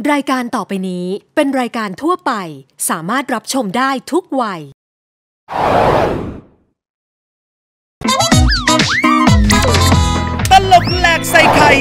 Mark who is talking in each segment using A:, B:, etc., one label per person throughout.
A: รายการต่อไปนี้เป็นรายการทั่วไปสามารถรับชมได้ทุกวัย
B: ตลกแหลกใส่ไข่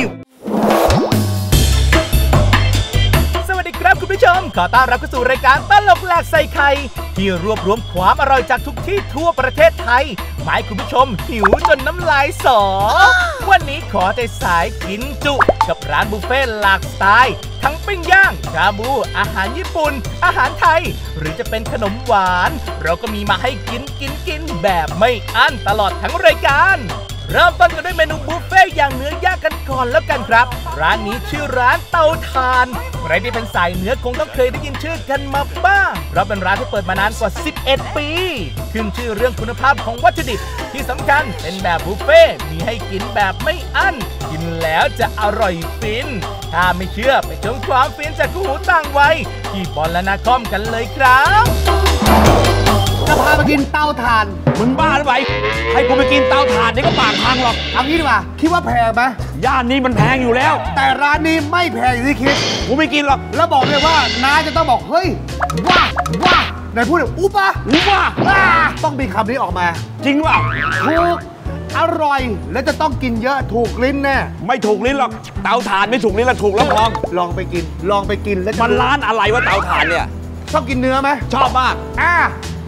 B: สวัสดีครับคุณผู้ชมขอต้อนรับเข้าสู่รายการตลกแหลกใส่ไข่ที่รวบรวมความอร่อยจากทุกที่ทั่วประเทศไทยหมายคุณผู้ชมหิวจนน้ำลายสอวันนี้ขอใจสายกินจุกับร้านบุฟเฟ่หลากสไตล์ทั้งปิ้งย่างชาบูอาหารญี่ปุ่นอาหารไทยหรือจะเป็นขนมหวานเราก็มีมาให้กินแบบไม่อั้นตลอดทั้งรายการเริ่มต้นกันด้วยเมนูบุฟเฟ่อย่างเนื้อย่างกันก่อนแล้วกันครับร้านนี้ชื่อร้านเตาถ่านใครที่เป็นสายเนื้อคงต้องเคยได้ยินชื่อกันมาบ้างเพราะเป็นร้านที่เปิดมานานกว่า11ปีขึ้นชื่อเรื่องคุณภาพของวัตถุดิบที่สำคัญเป็นแบบบุฟเฟ่มีให้กินแบบไม่อั้นกินแล้วจะอร่อยฟินถ้าไม่เชื่อไปชมความฟินจากคู่หูต่างวัยที่บอลและนาคอมกันเลยครับ
C: จะพาไปกินเตาถ่าน
D: มึงบ้าหรือเปล่าให้กูไปกินเตาถ่านนี่ก็ปากพังหรอก
C: เอางี้ดีกว่าคิดว่าแพงไหม
D: ย่านนี้มันแพงอยู่แล้ว
C: แต่ร้านนี้ไม่แพงอย่างที่คิด
D: กูไม่กินหรอก
C: แล้วบอกเลยว่าน้าจะต้องบอกเฮ้ยว้าไหนพูดเลยอุปะต้องมีคำนี้ออกมา
D: จริงป่ะ
C: ถูกอร่อยและจะต้องกินเยอะถูกลิ้นแน่
D: ไม่ถูกลิ้นหรอกเตาถ่านไม่ถูกลิ้นแล้วถูกแล้วพอง
C: ลองไปกินแล้ว
D: มันร้านอะไรวะเตาถ่านเนี่ย
C: ชอบกินเนื้อไหม
D: ชอบมาก
C: ฮะ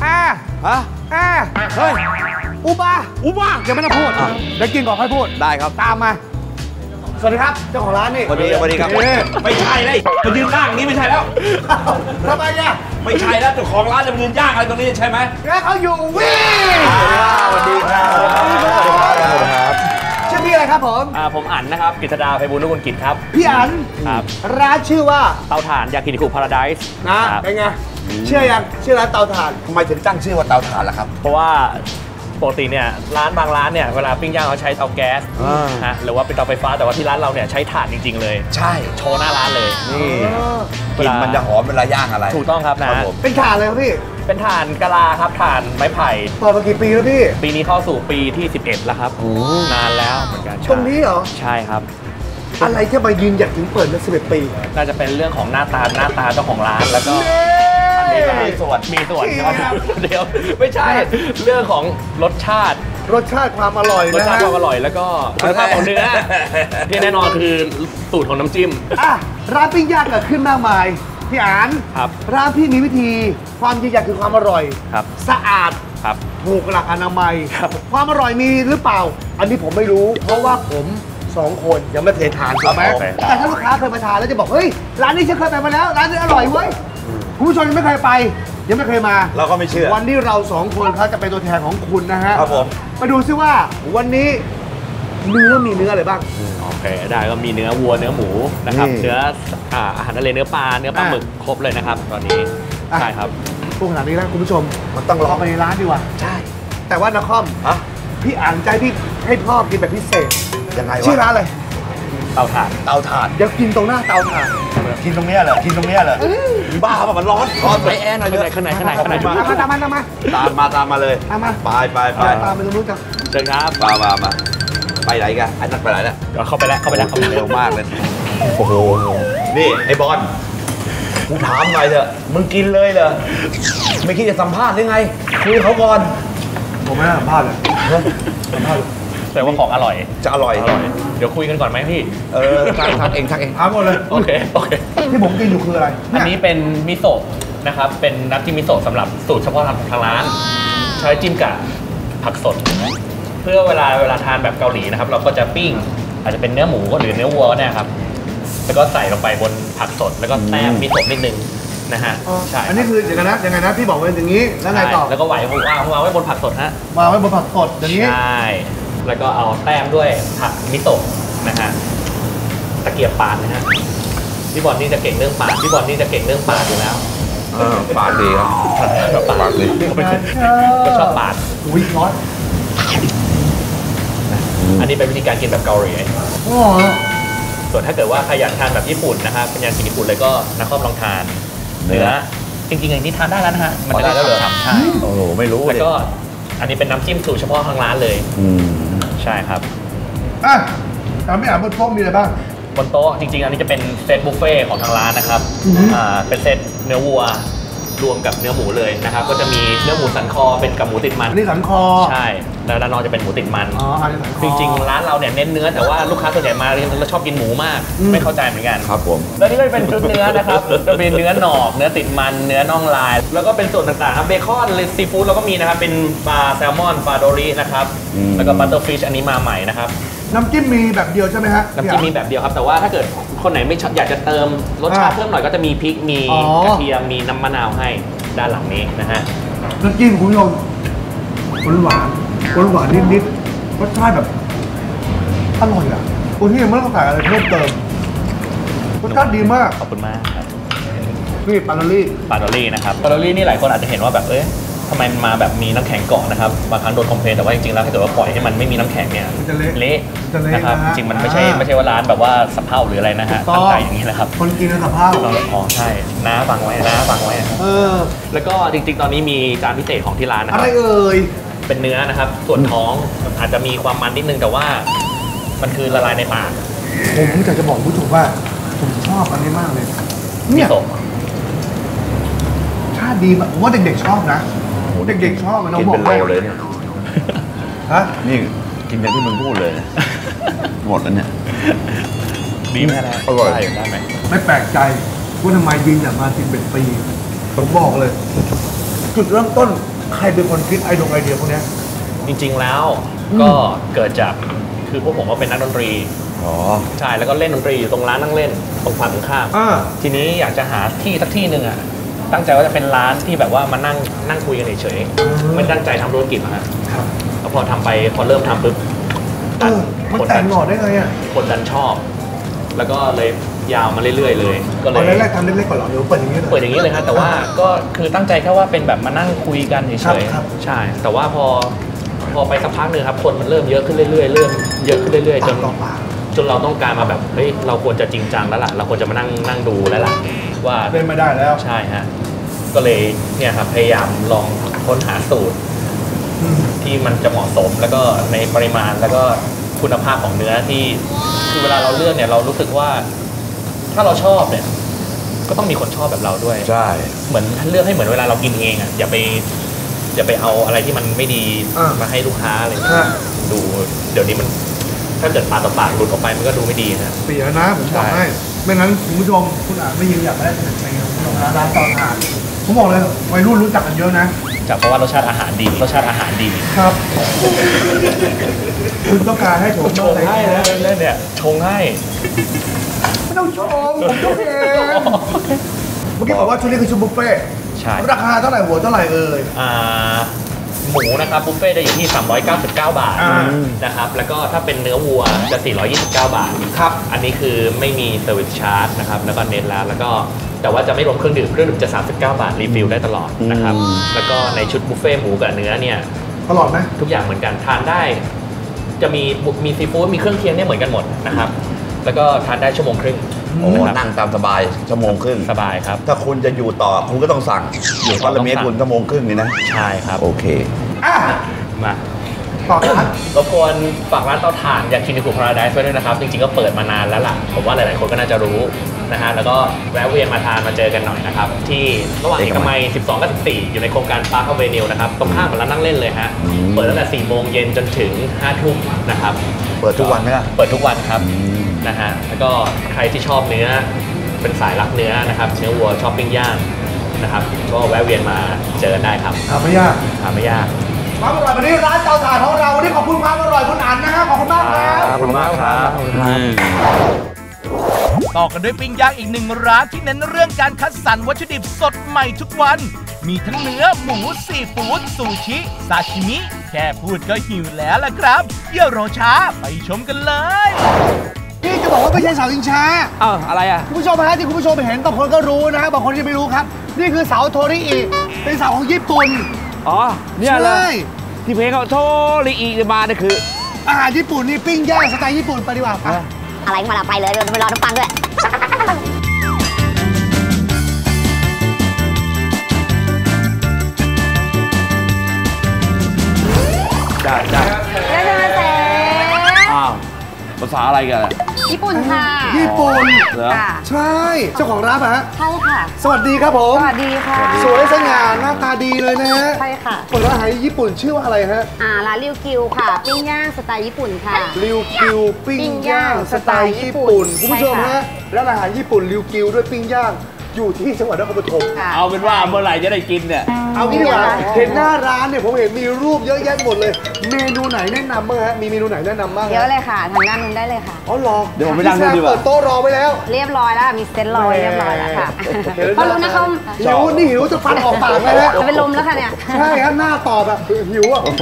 D: เฮ้ย
C: อุบะ
D: ยังไม่ได้พูด
C: เดี๋ยวกินก่อนค่อยพูด
D: ได้ครับ
C: ตามมาสวัสดีครับเจ้าของร้านนี่
D: สวัสดีครับไม่ใช่เลยมายืนย่างนี้ไม่ใช่แล้ว
C: ทำไมเนี่ย
D: ไม่ใช่แล้วเจ้าของร้านจะมายืนย่างอะไรตรงนี้ใช่ไหม
C: แล้วเขาอยู่วิ่ง
D: สวัสดีครับ
C: ชื่อพี่อะไรครับ
E: ผมอั๋นนะครับกฤษดาไพบูลย์นุกุลกิจครับ
C: พี่อั๋น
E: ครับ
C: ร้านชื่อว่า
E: เตาถ่านยากินิคุพาราไดซ์
C: นะเป็นไงชื่อยังชื่อร้านเตาถ่าน
D: ทำไมถึงตั้งชื่อว่าเตาถ่านล่ะครับ
E: เพราะว่าปกติเนี่ยร้านบางร้านเนี่ยเวลาปิ้งย่างเขาใช้เตาแก๊สนะหรือว่าเป็นเตาไฟฟ้าแต่ว่าที่ร้านเราเนี่ยใช้ถ่านจริงๆเลย
D: ใช่
E: โชว์หน้าร้านเลย
D: นี่กลิ่นมันจะหอมเวลาย่างอะไร
E: ถูกต้องครับนะ
C: เป็นถ่านเลยครับพี่
E: เป็นถ่านกะลาครับถ่านไม้ไผ่
C: เปิดมากี่ปีแล้วพี่
E: ปีนี้เข้าสู่ปีที่11แล้วครับนานแล้วเหมือนกัน
C: ตรงนี้เหรอ
E: ใช่ครับ
C: อะไรที่มายืนหยัดถึงเปิดมา11 ปี
E: น่าจะเป็นเรื่องของหน้าตาเจ้าของร้านแล้วก็มีส่วนครับเดี๋ยวไม่ใช่เรื่องของรสชาติ
C: ความอร่อย
E: รสชาติความอร่อยแล้วก็คุณภาพของเนื้อที่แน่นอนคือสูตรของน้ำจิ้ม
C: ร้านปิ้งย่างเกิดขึ้นมากมายพี่อั๋น
E: ครับ
C: ร้านพี่มีวิธีความยืนหยัดคือความอร่อย
E: ครับ
C: สะอาด
E: ครับ
C: ถูกหลักอนามัย
E: ครับ
C: ความอร่อยมีหรือเปล่าอันนี้ผมไม่รู้เพราะว่าผม2 คนยังไม่เคยทานถูกไหมแต่ถ้าลูกค้าเคยมาทานแล้วจะบอกเฮ้ยร้านนี้ฉันเคยไปมาแล้วร้านนี้อร่อยเว้ยคุณผู้ชมยังไม่เคยไปยังไม่เคยมา
D: เราก็ไม่เชื่อ
C: วันนี้เรา2 คนเขาจะเป็นตัวแทนของคุณนะฮะ
D: ครับผม
C: มาดูซิว่าวันนี้มีเนื้ออะไรบ้าง
E: โอเคได้ก็มีเนื้อวัวเนื้อหมูนะครับเนื้ออาหารทะเลเนื้อปลาหมึกครบเลยนะครับตอนนี้ใช่ครับ
C: พวกขนาดนี้แล้วคุณผู้ชมมันต้องรอไปในร้านดีกว่า
D: ใช่
C: แต่ว่านาคอมพี่อ่านใจพี่ให้พ่อกินแบบพิเศษ
D: ยังไงวะ
C: ชื่อร้านอะไร
E: เตาถ่าน
C: เดี๋ยวกินตรงหน้าเตาถ่าน
D: กินตรงนี้เหรอบ้าป่ะมันร้อนไปแอร์หน่อยเลย
E: ข้างใน
C: ตาม
D: มาเลยไป
C: ตามไปตรงนู้นกัน
E: เชิญครับ
D: มาไปไหนกันไอ้นักไปไหนเนี่ย
E: เข้าไปแล้ว
D: เร็วมากเลยโอ้โหนี่ไอ้บอลกูถามหน่อยเถอะมึงกินเลยเหรอไม่คิดจะสัมภาษณ์หรือไงคุยเขาก่อน
C: ผมไม่สัมภาษณ์เลย
E: แต่ว่าของอร่อย
D: จะอร่อย
E: เดี๋ยวคุยกันก่อนไหมพี่
D: ทักเอง
C: ถามหมดเลย
E: โอเค
C: ที่ผมกินอยู่คืออะไร
E: อันนี้เป็นมิโซะนะครับเป็นน้ำจิ้มมิโซะสำหรับสูตรเฉพาะทางร้านใช้จิ้มกับผักสดเพื่อเวลาทานแบบเกาหลีนะครับเราก็จะปิ้งอาจจะเป็นเนื้อหมูหรือเนื้อวัวเนี่ยครับแล้วก็ใส่ลงไปบนผักสดแล้วก็แต้มมิโซะนิดนึงนะฮะ
C: ใช่อันนี้คือยังไงนะพี่บอกไว้อย่างนี้แล้วไงต่อ
E: แล้วก็วางไว้บนผักสดฮะ
C: วางไว้บนผักสดอย่างนี้
E: ใช่แล้วก็เอาแต้มด้วยผักมิโซะนะฮะตะเกียบปาดนะฮะพี่บอลนี่จะเก่งเรื่องปาดอยู่แล้ว
D: ปาดดีครับปาดดี
E: ก็ชอบปาด
C: วิร้อน
E: อันนี้เป็นวิธีการกินแบบเกาหลีส่วนถ้าเกิดว่าใครอยากทานแบบญี่ปุ่นนะครับเป็นอย่างกินญี่ปุ่นเลยก็นักข้อมลองทานเนื้อจริงๆอย่างนี้ทานได้แล้วนะฮะมันจะได้ฉ่ำๆใช่
D: โอ้โหไม่รู้
E: แล้วก็อันนี้เป็นน้ำจิ้มสูตรเฉพาะทางร้านเลยใช่ครับ
C: แต่ไม่อ่านบนโต๊ะมีอะไรบ้าง
E: บนโต๊ะจริงๆอันนี้จะเป็นเซตบุฟเฟ่ของทางร้านนะครับเป็นเซตเนื้อวัวรวมกับเนื้อหมูเลยนะครับก็จะมีเนื้อหมูสันคอเป็นกับหมูติดมัน
C: อันนี้สันคอ
E: ใช่แล้วด้านนอกจะเป็นหมูติดมัน
C: อันนี้สันคอ
E: จริงๆร้านเราเนี่ยเน้นเนื้อแต่ว่าลูกค้าส่วนใหญ่มาเราชอบกินหมูมากไม่เข้าใจเหมือนกัน
D: ครับผม
E: แล้วนี่ก็เป็นชุดเนื้อนะครับจะเป็นเนื้อหนอกเนื้อติดมันเนื้อน่องลายแล้วก็เป็นส่วนต่างๆครับเบคอนเลยซีฟู้ดเราก็มีนะครับเป็นปลาแซลมอนปลาโดรินะครับแล้วก็บัตเตอร์ฟิชอันนี้มาใหม่นะครับ
C: น้ำจิ้มมีแบบเดียวใช่ไหมฮะ
E: น้ำจิ้มมีแบบเดียวครับแต่ว่าถ้าเกิดคนไหนไม่อยากจะเติมรสชาติเพิ่มหน่อยก็จะมีพริกมีกระเทียมมีน้ำมะนาวให้ด้านหลังนี้นะฮะ
C: น้ำจิ้มคุณผู้ชมหวานนิดรสชาติแบบอร่อยอ่ะคนที่ยังไม่ต้องใส่อะไรเพิ่มเติมรสชาติดีมาก
E: ขอบคุณมากครับ
C: นี่ปาโดรี่
E: นะครับปาโดรี่นี่หลายคนอาจจะเห็นว่าแบบทำไมมาแบบมีน้ำแข็งเกาะนะครับบางครั้งโดนคอมเพลนแต่ว่าจริงๆแล้วถ้าเกิดว่าปล่อยให้มันไม่มีน้ำแข็งเนี่ย
C: มันจะเละ
E: นะครับจริงมันไม่ใช่ว่าร้านแบบว่าสะเพร่าหรืออะไรนะฮะตั้งใจอย่างนี้นะครับ
C: คนกินสะเพร่า
E: อ๋อใช่น้าฟังไว้แล้วก็จริงๆตอนนี้มีจานพิเศษของที่ร้านนะครับ
C: อะไร
E: เป็นเนื้อนะครับส่วนท้องอาจจะมีความมันนิดนึงแต่ว่ามันคือละลายในปาก
C: ผมอยากจะบอกผู้ชมว่าผมชอบอันนี้มากเลย
E: เนี่ย
C: ชาติดีมากผมว่าเด็กๆชอบนะเด็กๆชอบมันน้องบอก
D: เลยเนี่ยฮะนี่กินอย่างที่มึงพูดเลยหมดแล้วเนี่ย
E: ดีไหมนะ
D: อร่อย
E: ได้ไหม
C: ไม่แปลกใจว่าทำไมยิงอยากมา11 ปีผมบอกเลยจุดเริ่มต้นใครเป็นคนคิดไอเดียพวกนี้
E: จริงๆแล้วก็เกิดจากคือพวกผมก็เป็นนักดนตรีใช่แล้วก็เล่นดนตรีอยู่ตรงร้านนั่งเล่นตรงฝั่งข้ามทีนี้อยากจะหาที่สักที่หนึ่งอ่ะตั้งใจว่าจะเป็นร้านที่แบบว่ามานั่งคุยกันเฉยๆไม่ตั้งใจทำธุรกิจนะฮะแล้วพอทำไปพอเริ่มทำปุ๊บ
C: มันแต่งหล่อได้ไงอ่ะ
E: คนดันชอบแล้วก็เลยยาวมาเรื่อยๆเลย
C: ก็เลยแรกๆทำเล็กๆก่อนหรอเดี๋ยวเปิดอย่างนี้
E: เลยครับแต่ว่าก็คือตั้งใจแค่ว่าเป็นแบบมานั่งคุยกันเฉยๆใช่แต่ว่าพอไปสักพักนึงครับคนมันเริ่มเยอะขึ้นเรื่อยๆเริ่มเยอะขึ้นเรื่อยๆจนเราต้องการมาแบบเฮ้ยเราควรจะจริงจังแล้วล่ะเราควรจะมานั่งดูแล้วล่ะว่า
C: เล่นไม่ได้แล้ว
E: ใช่ฮะก็เลยเนี่ยครับพยายามลองค้นหาสูตรที่มันจะเหมาะสมแล้วก็ในปริมาณแล้วก็คุณภาพของเนื้อที่คือเวลาเราเลือกเนี่ยเรารู้สึกว่าถ้าเราชอบเนี่ยก็ต้องมีคนชอบแบบเราด้วย
D: ใช่
E: เหมือนเลือกให้เหมือนเวลาเรากินเองอ่ะอย่าไปเอาอะไรที่มันไม่ดีมาให้ลูกค้าอะไรดูเดี๋ยวนี้มันถ้าเกิดปากต่อปากหลุดออกไปมันก็ดูไม่ดีนะ
C: เสียนะผมบอกให้ไม่งั้นคุณผู้ชมคุณอาจไม่ยินอยากได้ในร้านตอนอาหารผมบอกเลยวัยรุ่นรู้จักกันเยอะนะ
E: จากเพราะว่ารสชาติอาหารดี
C: ครับคุณต้องการให้ผม
E: ชงให้นะเนี่ยชงให้
C: ไม่ต้องชงผมชงเองเมื่อกี้บอกว่าชุดนี้คือชุดบุฟเฟ่
E: ใช่
C: ราคาเท่าไหร่หัวเท่าไหร่
E: หมูนะครับบุฟเฟ่ได้อยู่ที่399 บาทนะครับแล้วก็ถ้าเป็นเนื้อวัวจะ429 บาท
C: ครับ
E: อันนี้คือไม่มีเซอร์วิสชาร์จนะครับแล้วก็เน็ตแล้วก็แต่ว่าจะไม่รวมเครื่องดื่มจะ39 บาทรีฟิลได้ตลอดนะครับแล้วก็ในชุดบุฟเฟ่หมูกับเนื้อเนี่ย
C: ตลอดไหม
E: ทุกอย่างเหมือนกันทานได้จะมีซีฟู้ดมีเครื่องเคียงเนี่ยเหมือนกันหมดนะครับแล้วก็ทานได้ชั่วโมงครึ่ง
D: นั่งตามสบายชั่วโมงครึ่ง
E: สบายครับ
D: ถ้าคุณจะอยู่ต่อคุณก็ต้องสั่งอยู่ปาราเมียคุณชั่วโมงครึ่งนี่นะ
E: ใช่ครับ
D: โอเค
E: มาต่อครับรบกวนฝากร้านเตาถ่านยากินิคุพาราไดซ์ไว้ด้วยนะครับจริงๆก็เปิดมานานแล้วล่ะผมว่าหลายๆคนก็น่าจะรู้นะฮะแล้วก็แวะเวียนมาทานมาเจอกันหน่อยนะครับที่ระหว่างเอกมัย12 กับ 14อยู่ในโครงการปาร์คอเวนิวนะครับตรงข้ามกับร้านนั่งเล่นเลยฮะเปิดตั้งแต่ 4 โมงเย็นจนถึง 5 ทุ่มนะครับ
D: เปิดทุกวันไหมล่ะ
E: เปิดทุกวันครับนะฮะแล้วก็ใครที่ชอบเนื้อเป็นสายรักเนื้อนะครับเนื้อวัวชอบปิ้งย่างนะครับก็แวะเวียนมาเจอกันได้ครับ
C: หาไม่ยากความอร่อยวันนี้ร้านเตาถ่านของเราวันนี้ขอบคุณความอร่อยคุณอั๋นนะฮะขอบคุณมากครับ
D: ขอบคุณมากครับ
B: ต่อกันด้วยปิ้งย่างอีกหนึ่งร้านที่เน้นเรื่องการคัดสรรวัตถุดิบสดใหม่ทุกวันมีทั้งเนื้อหมูซีฟู้ดซูชิซาชิมิแค่พูดก็หิวแล้วล่ะครับอย่ารอช้าไปชมกันเลย
C: นี่จะบอกว่าไม่ใช่เสาชิงช้า
E: อะไรอ่ะ
C: คุณผู้ชมฮะที่คุณผู้ชมเห็นบางคนก็รู้นะฮะบางคนที่ไม่รู้ครับนี่คือเสาโทริอิเป็นเสาของญี่ปุ่น
F: เนี่ยเลยที่เพลงเขาโทริอิมาเนี่ยคือ
C: อาหารญี่ปุ่นนี่ปิ้งย่างสไตล์ญี่ปุ่นไปดีกว่า
G: อะไรมาละไปเลยไปรอน้ำปังด้วย
F: จ้าภาษาอะไรกัน
G: ญี่ปุ่นค่ะ
C: ญี่ปุ่น
F: เหรอ
G: ค่ะ
C: ใช่เจ้าของร้านอะฮะ
G: ใช่ค่ะ
C: สวัสดีครับผม
G: สวัสดีค่ะ
C: สวยสง่าหน้าตาดีเลยนะฮะ
G: ใช่ค่ะ
C: เปิดร้านอาหารญี่ปุ่นชื่อว่าอะไรฮะ
G: ร้านริวกิวค่ะ ปิ้งย่างสไตล์ญี่ปุ่นค่ะ
C: ริวกิวปิ้งย่างสไตล์ญี่ปุ่นคุณผู้ชม
G: ใช่
C: ฮะ
G: ค่ะ
C: ร้านอาหารญี่ปุ่นริวกิวด้วยปิ้งย่างอยู่ที่จังหวัดนครปฐม
G: ค่ะ
F: เอาเป็นว่าเมื่อไหร่จะได้กินเนี่ย
C: เอางี้ดีกว่า
G: ปิ้งย่าง
C: เห็นหน้าร้านเนี่ยผมเห็นมีรูปเยอะแยะหมดเลย เมนูไหนแนะนำบ้างฮะมีเมนูไหนแนะนำบ้าง
G: เยอะเลยค่ะ ทางด้านนู้นได้เลยค่ะ
C: อ๋อเหรอ
F: เดี๋ยวผมไปนั่งดูดีกว่า
C: เปิดโต๊ะรอไว้แล้ว
G: เรียบร้อยแล้ว มีเซ็ตรอเรียบร้อยแล้วค่ะ
C: เห็นแล้ว
G: เพราะรู้นะเขา
C: หิวนี่หิวจะฟันออกปากเลยฮะ
G: จะเป็นลมแล้วค่ะเนี่ย
C: ใช่ครับหน้าตอบแบบหิวอ่ะ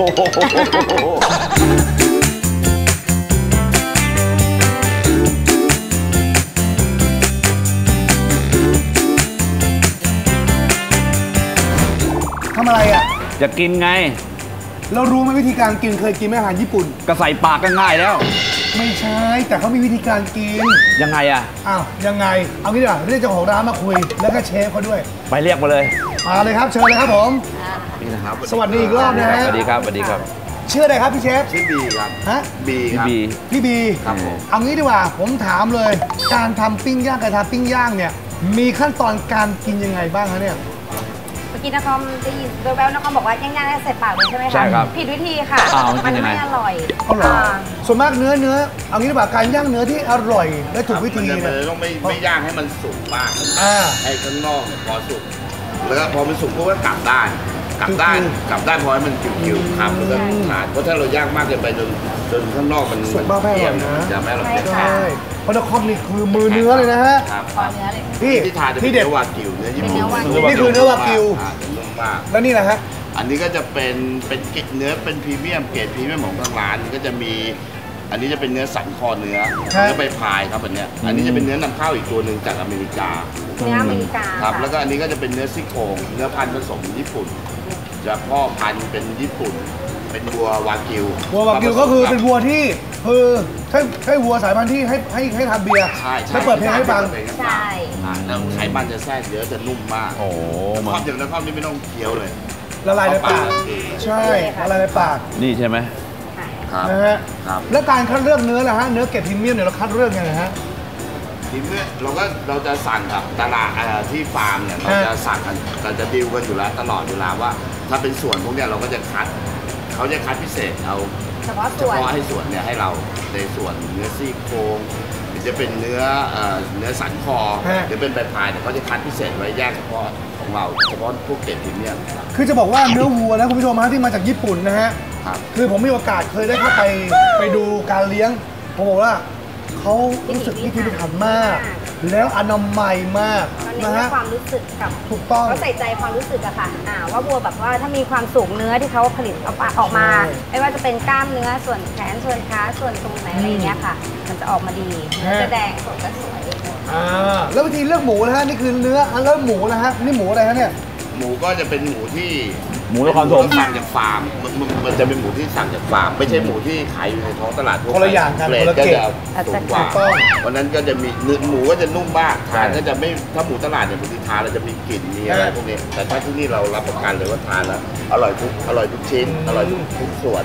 C: ทำอะไรอ่ะ
F: จะกินไง
C: เรารู้ไหมวิธีการกินเคยกินไหมอาหารญี่ปุ่น
F: ก็ใส่ปากก็ง่ายแล้ว
C: ไม่ใช่ แต่เขามีวิธีการกิน
F: ยังไงอะ
C: อ้าวยังไง เอางี้ดีกว่าเรียกเจ้าของร้านมาคุย แล้วก็เชฟเขาด้วย
F: ไปเรียกมาเลย
C: มาเลยครับเชิญเลยครับผม
D: นี่นะครับ
C: สวัสดีอีกรอบนะฮะ
F: สวัสดีครับสวัสดีครับ
C: ชื่ออะไรครับพี่เชฟ
D: ชื่อบีครับ
C: ฮะ
D: บี
F: พี่
D: ครับ
F: บี
C: พี่บี
D: ครับผม
C: เอางี้ดีกว่า ผมถามเลย การทำปิ้งย่างกับทำปิ้งย่างเนี่ย มีขั้นตอนการกินยังไงบ้างคะเนี่ย
G: เมื่อกี้นะคอมได้ยินแววๆนะคอมบอกว่าย่างๆแล้วใส่ปากเลยใช่ไหมคะ
F: ใช่ครับ
G: ผิดวิธีค่ะ
F: อ้าวมันกินยังไง
G: ไม่อร่อย
C: เอาเหรอส่วนมากเนื้อ เอางี้ดีกว่าการย่างเนื้อที่อร่อยและถูกวิธี
H: มัน
C: เนี่ย
H: จะต้องไม่ย่างให้มันสุกมาก
C: อ่า
H: ให้ข้างนอกเนี่ยพอสุก แล้วก็พอมันสุกปุ๊บก็กลับด้านกลับด้าน
C: คิว
H: กลับด้านพอให้มันคิวๆครับแล้วก็ขาดเพราะถ้าเราย่างมากเกินไปจนข้างนอกมัน
C: สุกมากไม่อร่อยนะ
H: มันจะไม่อร่อย
G: ใช่ค่ะ
C: ใช่เพราะนครนี่คือมือเนื้อเลยนะฮะ
H: ครับ
G: ขอเนื้อเลย
C: พี่
H: ที่ทานจะเป็น
C: ที่เด็ด
H: เนื้อวากิวเนื้อญี่ปุ่น
C: นี่คือเนื้อวากิว
H: จะนุ่มมาก
C: แล้วนี่แหละฮะ
H: อันนี้ก็จะเป็นเนื้อเป็นพรีเมียมเกรดพรีเมียมของทางร้านก็จะมี อันนี้จะเป็นเนื้อสันคอเนื้อใบพายครับอันเนี้ยอันนี้จะเป็นเนื้อนำเข้าอีกตัวหนึ่งจากอเมริกา
G: เนื้ออเมริกา
H: ครับ
G: ค่ะ
H: แล้วก็อันนี้ก็จะเป็นเนื้อซี่โครงเนื้อพันธุ์ผสมญี่ปุ่น จะพ่อพันธุ์เป็นญี่ปุ่น เป็นวัววากิว
C: วัววากิวก็คือเป็นวัวที่คือให้วัวสายพันธุ์ที่ให้ทำเบียร์
H: ใช่
C: แล้วเปิดเพลงให้ฟัง
G: ใช่
H: แล้วไขมันจะแทรกเยอะจะนุ่มมาก
F: โอ้โห
H: ครอบอย่างนั้นครอบนี่ไม่ต้องเคี้ยวเลย
C: ละลายในปาก
H: เข้าปาก
C: ใช่ละลายในปาก
F: นี่ใช่ไหม
H: ครับ
C: นะฮะ
H: ครับ
C: แล้วการคัดเลือกเนื้อล่ะฮะเนื้อเกรดพรีเมียมเนี่ยเราคัดเลือกยังไงฮะ
H: ทีเมื่อเราจะสั่งกับตลาดที่ฟาร์มเนี่ยเราจะสั่งกันเราจะดีลกันอยู่แล้วตลอดเวลาว่า ถ้าเป็นส่วนพวกเนี้ยเราก็จะคัดเขาจะคัดพิเศษเอา
G: เฉพาะ
H: เฉ
G: ส่วน
H: พาะให้ส่วนเนี่ยให้เราในส่วนเนื้อซี่โครงหรือจะเป็นเนื้อสันคอหรือเป็นใบพายเนี่ยเขาจะคัดพิเศษไว้แยกเฉพาะของเราเฉพาะพวกเกรดพรีเมียม
C: คือจะบอกว่าเนื้อวัวนะคุณผู้ชมฮะที่มาจากญี่ปุ่นนะฮะ
H: ครับ
C: คือผมมีโอกาสเคยได้เข้าไปดูการเลี้ยงผมบอกว่าเขารู้สึกพิถีพิถันมาก แล้วอนามัยมาก
G: มันเน้
C: นะ
G: น
C: ฮะ
G: ความรู้สึกกับ
C: ถูกต้อง
G: เขาใส่ใจความรู้สึกอะค่ะว่าวัวแบบว่าถ้ามีความสุขเนื้อที่เขาผลิตออกมา
C: ใช่
G: ไม่ว่าจะเป็นกล้ามเนื้อส่วนแขนส่วนขาส่วนตรงไหนอะไรอย่างเงี้ยค่ะ มันจะออกมาดีเนื้อจะแดงสดจะสวย
C: แล้ววิธีเลือกหมูนะฮะนี่คือเนื้อแล้วหมูนะฮะนี่หมูอะไรฮะเนี่ย
H: หมูก็จะเป็นหมูที่
F: หมูนครปฐม
H: สั่งจากฟาร์มมันจะเป็นหมูที่สั่งจากฟาร์มไม่ใช่หมูที่ขายอยู่ในท้องตลาดทั่วไป
C: คนละอย่างกัน
H: เกรด
C: คนละ
H: ก็
C: เกรด
H: จะสูงกว่า
C: ถูกต้อง
H: เพราะนั้นก็จะมีเนื้อหมูก็จะนุ่มมากทานก็จะไม่ถ้าหมูตลาดเนี่ยบางทีทานแล้วจะมีกลิ่นมีอะไรพวกนี้แต่ถ้าที่นี่เรารับประกันเลยว่าทานแล้วอร่อยทุกชิ้นอร่อยทุกส่วน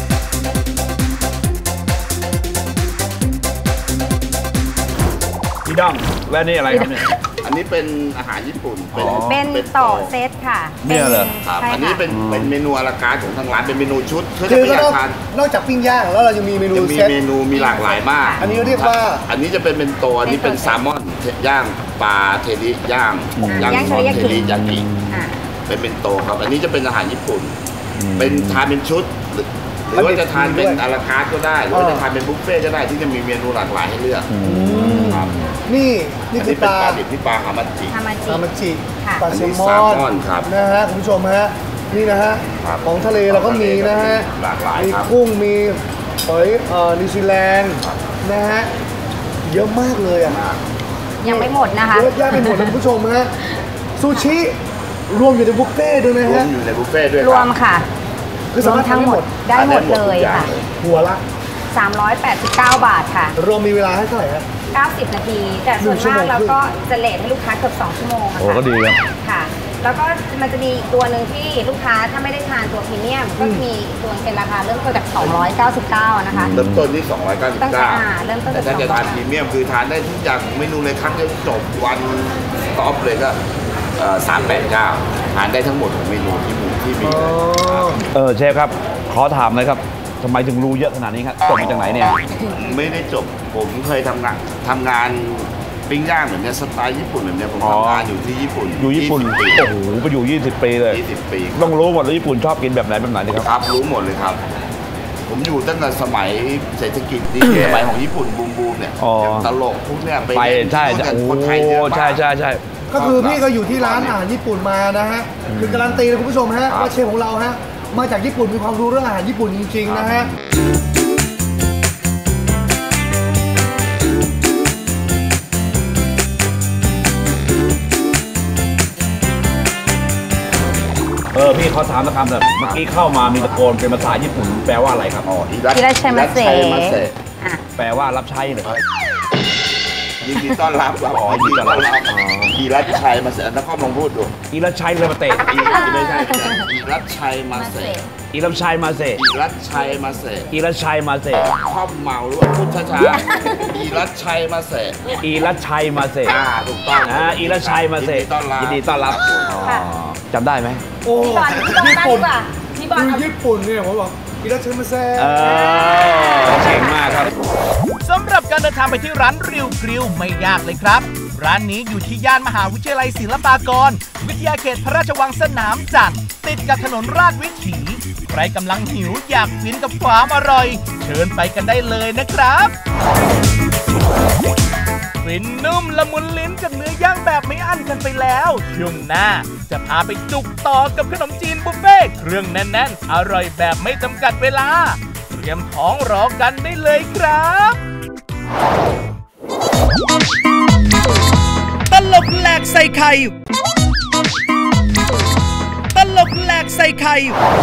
F: พี่ด้อมแล้วนี่อะไรครับเนี่ย
H: อันนี้เป็นอาหารญี่ปุ่น
G: เป็นต่อเซตค่ะ
F: เนี่ยเหรอ
H: ครับ
G: ใช่
H: อันนี้
G: ค่ะ
H: เป็นเมนูอาราการของทางร้านเป็นเมนูชุดเพื่อ
C: คื
H: จะ
C: อ
H: ประหยัดทาน
C: นอกจากปิ้งย่างแล้วเราจะมีเมนู
H: จะมี
C: เซ็ต
H: เมนูมีหลากหลายมาก
C: อันนี้เรียกว่า
H: อันนี้จะเป็นตัวอันนี้เป็นแซลมอนย่างปลาเทริย่างซอสเทริยากิ
G: อ่า
H: เป็นโตครับ อันนี้จะเป็นอาหารญี่ปุ่น เป็นทานเป็นชุด หรือว่าจะทานเป็นอาราคาร์ทก็ได้ หรือว่าจะทานเป็นบุฟเฟ่ต์ก็ได้ที่จะมีเมนูหลากหลายให้เลือกครับ
C: นี่
H: อั
C: คือ
H: เป็น
C: ปลา
H: ปลาดิบที่ปลาฮามาจิ
G: ทามาจิ
C: อามาจิ
G: ค่ะ
C: ปลา
H: อัน
C: แซ
H: นี้
C: ลม
H: แซลม
C: อ
H: อน นครับ
C: นะฮะคุณผู้ชมฮะนี่นะฮะ
H: ครับ
C: ของทะเลเราก็มีนะฮะ
H: หลากหลาย
C: มี
H: ครับ
C: กุ้งมีหอยนิวซีแลนด์นะฮะเยอะมากเลยอ่ะ
G: ยังไม่หมดนะคะ
C: เยอะแยะไปหมดเลยคุณผู้ชมฮะซูชิรวมอยู่ในบุฟเฟ่ต์ด้วยนะ
H: รว
C: ฮะ
H: มอยู่ในบุฟเฟ่ต์ด้วย
G: รว
H: ครั
G: ม
H: บ
G: ค่ะ
C: คือสามารถ
G: ทั้งหมดได้หมดเลยค่ะ
C: หัวละ
G: 389 บาทค่ะ
C: รวมมีเวลาให้เท่าไหร่ฮะ
G: 90 นาที แต่ส่วน
C: 1 ชั่ว
G: มา
C: โม
G: ก
C: ง
G: แล้ว
C: ครึ่ง
G: ก็จะเลทให้ลูกค้าเกือบ2 ชั่วโมงอะ
F: โอ้
G: ค่ะ
F: ก็ดีครับ
G: ค่ะ แแล้วก็มันจะมีอีกตัวหนึ่งที่ลูกค้าถ้าไม่ได้ทานตัวพรีเมียมก็มีตัวเป็นราคาเริ่มต้นจาก299นะคะ
H: เริ่มต้นที่
G: ตั้งแต่เริ่มต้น
H: 299แต่ถ้าจะทานพรีเมียมคือทานได้ทุกอย่างเมนูเลยครั้งเดียวจบวันท็อปเลยก็389ทานได้ทั้งหมดของเมนูที่มีเลย
F: เชฟครับขอถามเลยครับทำไมถึงรู้เยอะขนาดนี้ครับจบมาจากไหนเนี่ย
H: ไม่ได้จบผมเคยทำงานปิ้งย่างเหมือนเนี่ยสไตล์ญี่ปุ่นแบบเนี้ยผมทำงานอยู่ที่ญี่ปุ่น
F: อยู่ญี่ปุ่นโอ้โหไปอยู่20 ปีเลย
H: 20 ปี
F: ต้องรู้หมดเลยญี่ปุ่นชอบกินแบบไหนนี่ครับ
H: ครับรู้หมดเลยครับผมอยู่ตั้งแต่สมัยเศรษฐกิจดีสมัยของญี่ปุ่นบูมเนี่ยตลกพวกเนี่ย
F: ไปใช่
H: คนไทยเยอะมาก
F: ใช่
C: ก็คือพี่ก็อยู่ที่ร้านอาหารญี่ปุ่นมานะฮะคือการันตีเลยคุณผู้ชมฮะว่าเชฟของเราฮะมาจากญี่ปุ่นมีความรู้เรื่องอาหารญี่ปุ่นจริงๆนะฮะ
F: พี่เขาถามนะครับแบบเมื่อกี้เข้ามามีตะโกนเป็นภาษาญี่ปุ่นแปลว่าอะไรครับ
G: อิราชัยมาเซ
F: แปลว่ารับใช้เหรอครับ
H: ยินดีต้อนรับยินดีต้อนรับอิราชัยมาเซนักข้อมลองพูดดู
F: อิราชัยเลยมาเตะ
H: ไม่ใช่อิราชัยมาเซ
F: อิราชัยมาเซ
H: อิราชัยมาเซ
F: อิราชัยมาเซ
H: ข้อมเมาหรือว่าพูดช้าๆอิราชัยมาเซ
F: อิราชัยมาเซ
H: ถูกต้อง
F: อิราชัยมาเซยินดีต้อนรับจำได้ไหม
C: โอ้ญี่ปุ่นญี่ปุ่นเนี่ยผมบอกอิราชัยมาเซ
F: เจ๋งมากครับ
B: สำหรับการเดินทางไปที่ร้านริวกริลไม่ยากเลยครับร้านนี้อยู่ที่ย่านมหาวิทยาลัยศิลปากรวิทยาเขตพระราชวังสนามจันทร์ติดกับถนนราชวิถีใครกำลังหิวอยากฟินกับความอร่อยเชิญไปกันได้เลยนะครับฟินนุ่มละมุนลิ้นกับเนื้อย่างแบบไม่อั้นกันไปแล้วช่วงหน้าจะพาไปจุกต่อกับขนมจีนบุฟเฟ่เครื่องแน่นๆอร่อยแบบไม่จำกัดเวลาเตรียมท้องรอกันได้เลยครับตลกแหลกใส่ไข่ตลกแหลกใส่ไข่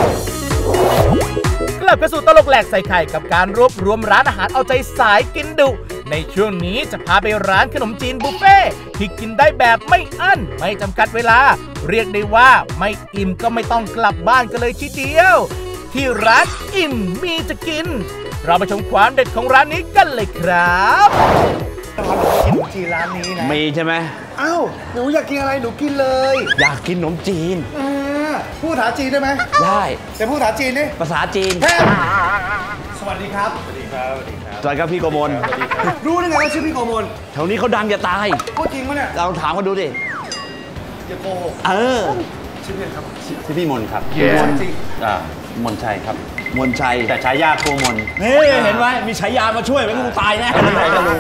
B: กลับเข้าสู่ตลกแหลกใส่ไข่กับการรวบรวมร้านอาหารเอาใจสายกินดุในช่วงนี้จะพาไปร้านขนมจีนบุฟเฟ่ที่กินได้แบบไม่อั้นไม่จำกัดเวลาเรียกได้ว่าไม่อิ่มก็ไม่ต้องกลับบ้านกันเลยทีเดียวที่ร้านอิ่มมีจะกินเราไปชมความเด็ดของร้านนี้กันเลยครับ
C: ขนมจีนร้านนี้นะ
F: มีใช่ไหม
C: อ้าวหนูอยากกินอะไรหนูกินเลย
F: อยากกินขนมจีน
C: พูดภาษาจีนได้ไหม
F: ได้
C: แต่พูดภาษาจีนนี่
F: ภาษาจีน
C: สวัสดีครับ
F: สวัสดีครับสวัสดีครับพี่โกมล
C: รู้ได้ไงว่าชื่อพี่โกมล
F: แถวนี้เขาดังจะตาย
C: พูดจริงปะเนี่ย
F: เราถามกันดูดิ
C: อย่าโกหกชื่อครับ
E: ชื่อพี่มนครับ
C: มนจริง
E: มนชัยครับ
F: มนชัย
E: แต่ฉายาโกมล
F: เห็นไหมมีฉายามาช่วยไม่งั้นกูตายแน่ใครก็รู้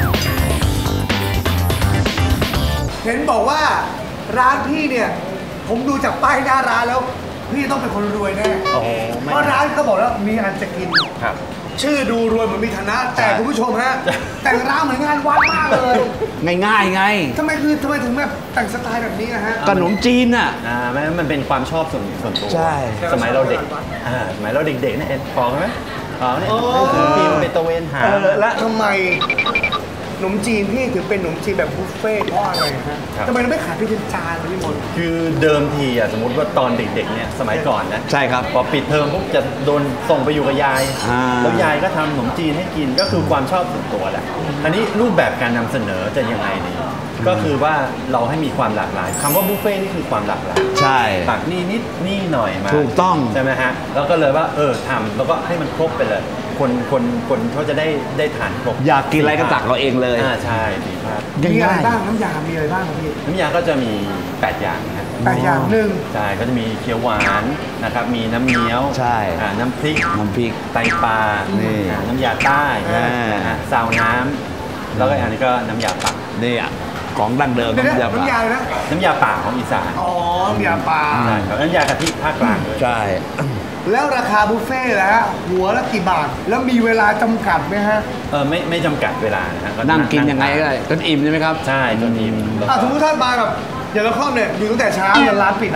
C: เห็นบอกว่าร้านพี่เนี่ยผมดูจากป้ายหน้าร้านแล้วพี่ต้องเป็นคนรวยแน่เพราะร้านเขาบอกแล้วมีอันจะกิน
E: ครับ
C: ชื่อดูรวยเหมือนมีฐานะแต่คุณผู้ชมฮะแต่งร้านเหมือนงานวัดมากเลย
F: ง่ายไง
C: ทำไมถึงแบบแต่งสไตล์แบบนี้นะฮะ
F: ขนมจีนอ่ะ
E: มันเป็นความชอบส่วนตัว
F: ใช่
E: สมัยเราเด็กสมัยเราเด็กๆเนี่ยพอไหมเนี่ยปีนไปตะเวนหา
C: และทำไมขนมจีนพี่ถึงเป็นขนมจีนแบบบุฟเฟ่เพราะอะไรฮะทำไมเราไม่ขายเป็นจานพี่มน
E: คือเดิมทีสมมติว่าตอนเด็กๆเนี่ยสมัยก่อนนะ
F: ใช่ครับ
E: พอปิดเทอมปุ๊บจะโดนส่งไปอยู่กับยายแล้วยายก็ทำขนมจีนให้กินก็คือความชอบส่วนตัวแหละอันนี้รูปแบบการนำเสนอจะยังไงดีก็คือว่าเราให้มีความหลากหลายคำว่าบุฟเฟ่นี่คือความหลากหลาย
F: ใช่
E: ตักนี่นิดนี่หน่อยมา
F: ถูกต้อง
E: ใช่ไหมฮะแล้วก็เลยว่าทำแล้วก็ให้มันครบไปเลยคนเขาจะได้ทานครบ
F: อยากกินอะไรก็ตักเราเองเลย
E: ใช่ดีมาก
C: มีอะไรบ้างน้ำยามีอะไรบ้างพี่
E: น้ำยาก็จะมี8อย่างนะ
C: 8อย่างหนึ่ง
E: ใช่ก็จะมีเขียวหวานนะครับมีน้ำเงี้ยว
F: ใช่
E: น้ำพริกไตปลาน้ำยาใต้ซาวน้ำแล้วก็อันนี้ก็น้ำยาป่า
F: นี่ของดั้งเดิม
C: น้ำยา
E: น้ำยาป่าของอีสาน
C: น้ำยาป่า
E: น้ำยากะทิภาคกลางด้วย
F: ใช่
C: แล้วราคาบุฟเฟ่ต์แล้วหัวละกี่บาทแล้วมีเวลาจำกัดไหมฮะ
E: ไม่จำกัดเวลานะฮะ
F: นั่งกินยังไงก็ได้จนอิ่มใช่ไหมครับ
E: ใช่จนอิ่ม
C: สมมติท่านมาแบบอย่างละครอบเนี่ยอยู่ตั้งแต่เช้าจนร้านปิด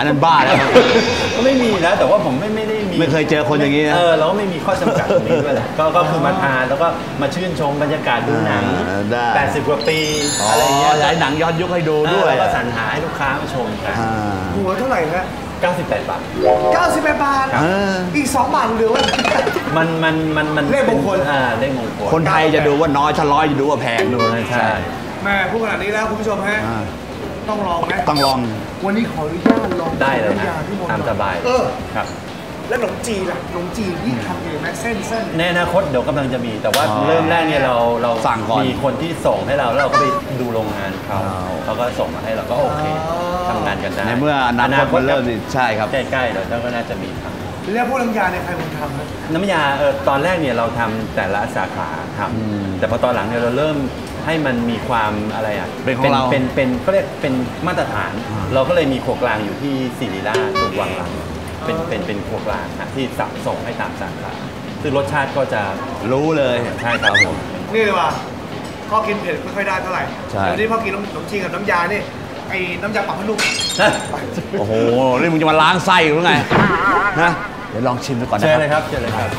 D: อันนั้นบ้าแล้ว
I: ก็ไม่มีนะแต่ว่าผมไม่ได้มี
D: ไม่เคยเจอคนอย่างนี้นะ
I: เราก็ไม่มีข้อจำกัดตรงนี้ด้วยแหละก็คือมาทานแล้วก็มาชื่นชมบรรยากาศดูหนัง
D: ได้
I: 80 กว่าปีอะไรเงี้ย
D: ฉายหนังย้อนยุคให้ดูด้วย
I: แล้วก็สรรหาให้ลูกค้ามาชมกัน
C: หัวเท่าไหร่ฮะ
I: 98 บาท
C: 98 บาทอีก2 บาทเหลือไว้
I: มัน
C: เลขมงคล
I: เลขมงคล
D: คนไทยจะดูว่าน้อยถ้าร้อยจะดูว่าแพงดู
I: ใช่
C: แม่พูดขนาดนี้แล้วคุณผู้ชมฮะต้องลองไหม
D: ต้องลอง
C: วันนี้ขออนุญาตลอง
I: ได้เลยนะ
C: น้ำยาที่มนต์
I: ตามสบาย ครับ
C: แล้วขนมจีนล่ะขนมจีนที่ทำเองไหมเส้น
I: ในอนาคตเดี๋ยวกำลังจะมีแต่ว่าเริ่มแรกเนี่ยเรา
D: สั่งก่อน
I: มีคนที่ส่งให้เราแล้วเราก็ไปดูโรงงานเขาก็ส่งมาให้เราก็โอเคทำงานกันได้
D: ในเมื่ออนาคตมันเริ่มใช่ครับ
I: ใกล้ๆเดี๋ยวก็น่าจะมีทำ
C: แล้วพวกน้ำยาเนี่ยใครเป็นคนทำนะ
I: น้ำยาตอนแรกเนี่ยเราทำแต่ละสาขาทำแต่พอตอนหลังเนี่ยเราเริ่มให้มันมีความอะไรอ่ะ
D: เป็นของเรา
I: เป็นก็เรียกเป็นมาตรฐาน เราก็เลยมีครัวกลางอยู่ที่ศิริราชตรงวังหลังเป็นครัวกลางนะที่ส่งให้ตามสาขาซึ่งรสชาติก็จะ
D: รู้เลย
I: ใช่ครับผม
C: นี่เลยว่ะพ่อกินเผ็ดไม่ค่อยได้เท่าไหร่
D: ใช่
C: เดี๋ยวนี้พ่อกินขนมจีนกับน้ำยานี่ไอ้น้ำยาปรับผ้านุ่ม
D: โอ้โหนี่มึงจะมาล้างไส้หรือไงนะเดี๋ยวลองชิมดูก่อนนะ
I: เชิญ
D: ค
I: เล
D: รับ
I: ยครับเชิญเลยครับ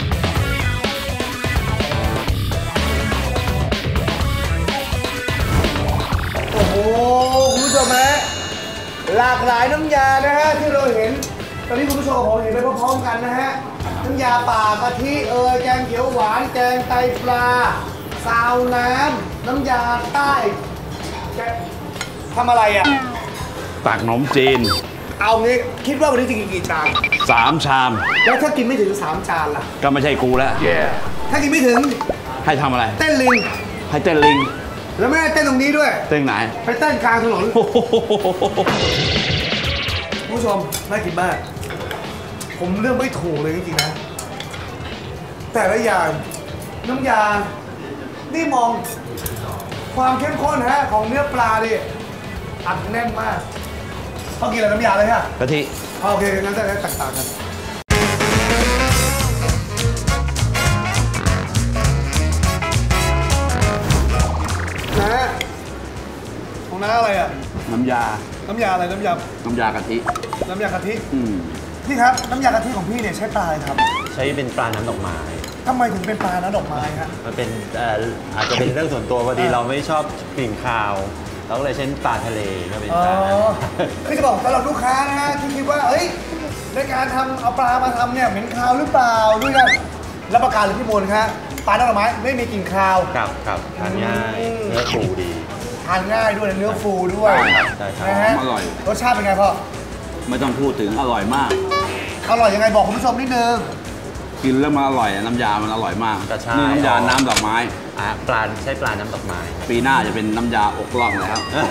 C: โอ้โหคุณผู้ชมฮะหลากหลายน้ำยานะฮะที่เราเห็นตอนนี้คุณผู้ชมผมเห็นไปพร้อมๆกันนะฮะน้ำยาป่ากะทิแกงเขียวหวานแกงไตปลาซาวน้ำน้ำยาใต้แกทำอะไรอ่ะ
D: ตักขนมจีน
C: เอางี้คิดว่าวันนี้จะกินกี่จาน
D: 3 ชาม
C: แล้วถ้ากินไม่ถึง3 จานล่ะ
D: ก็ไม่ใช่กูแล้ว
C: ถ้ากินไม่ถึง
D: ให้ทำอะไร
C: เต้นลิง
D: ให้เต้นลิง
C: แล้วไม่ได้เต้นตรงนี้ด้วย
D: เต้นไหน
C: ไปเต้นกลางถนนคุณผู้ชมน่ากินมาก ผมเลือกไม่ถูกเลยจริงๆนะ แต่ละอย่างน้ำยา นี่มองความเข้มข้นฮะของเนื้อปลาดิอัดแน่นมากต้องกินอะไรน้ำยาเลยฮะ
D: กะทิ
C: โอเคงั้นจะได้แตกต่างกันนะของน้าอะไรอ่ะ
D: น้ำยา
C: น้ำยาอะไรน้ำยา
D: น้ำยากะทิ
C: น้ำยากะทิพี่ครับน้ำยากะทิของพี่เนี่ยใช้ปลาอะไรครับ
I: ใช้เป็นปลาน้ำดอกไม้
C: ทำไมถึงเป็นปลาน้ำดอกไม้ฮะ
I: มันเป็นอาจจะเป็นเรื่องส่วนตัวพอดีเราไม่ชอบกลิ่นคาวเราก็เลยใช้ปลาทะเลก็เป็น
C: อ๋อ
I: ปลา
C: คือจะบอกสำหรับลูกค้านะฮะที่คิดว่าเฮ้ยในการทำเอาปลามาทำเนี่ยเหม็นคาวหรือเปล่าด้วยกันรับประกันเลยพี่มนต์ครับปลาน้ำดอกไม้ไม่มีกลิ่นคาว
I: ครับทานง่ายเนื้อฟูดี
C: ทานง่ายด้วยเนื้อฟูด้วย
I: ใช่ครับ
C: นะฮะ
D: อร่อย
C: รสชาติเป็นไงพ่อ
D: ไม่ต้องพูดถึงอร่อยมาก
C: อร่อยยังไงบอกคุณผู้ชมนิดนึง
D: กินแล้วมันอร่อยน้ำยามันอร่อยมาก
I: กระชาย
D: นี่น้ำยาน้ำดอกไม้
I: ใช้ปลาน้ำดอกไม้
D: ปีหน้าจะเป็นน้ำยาอกล่องแล้ว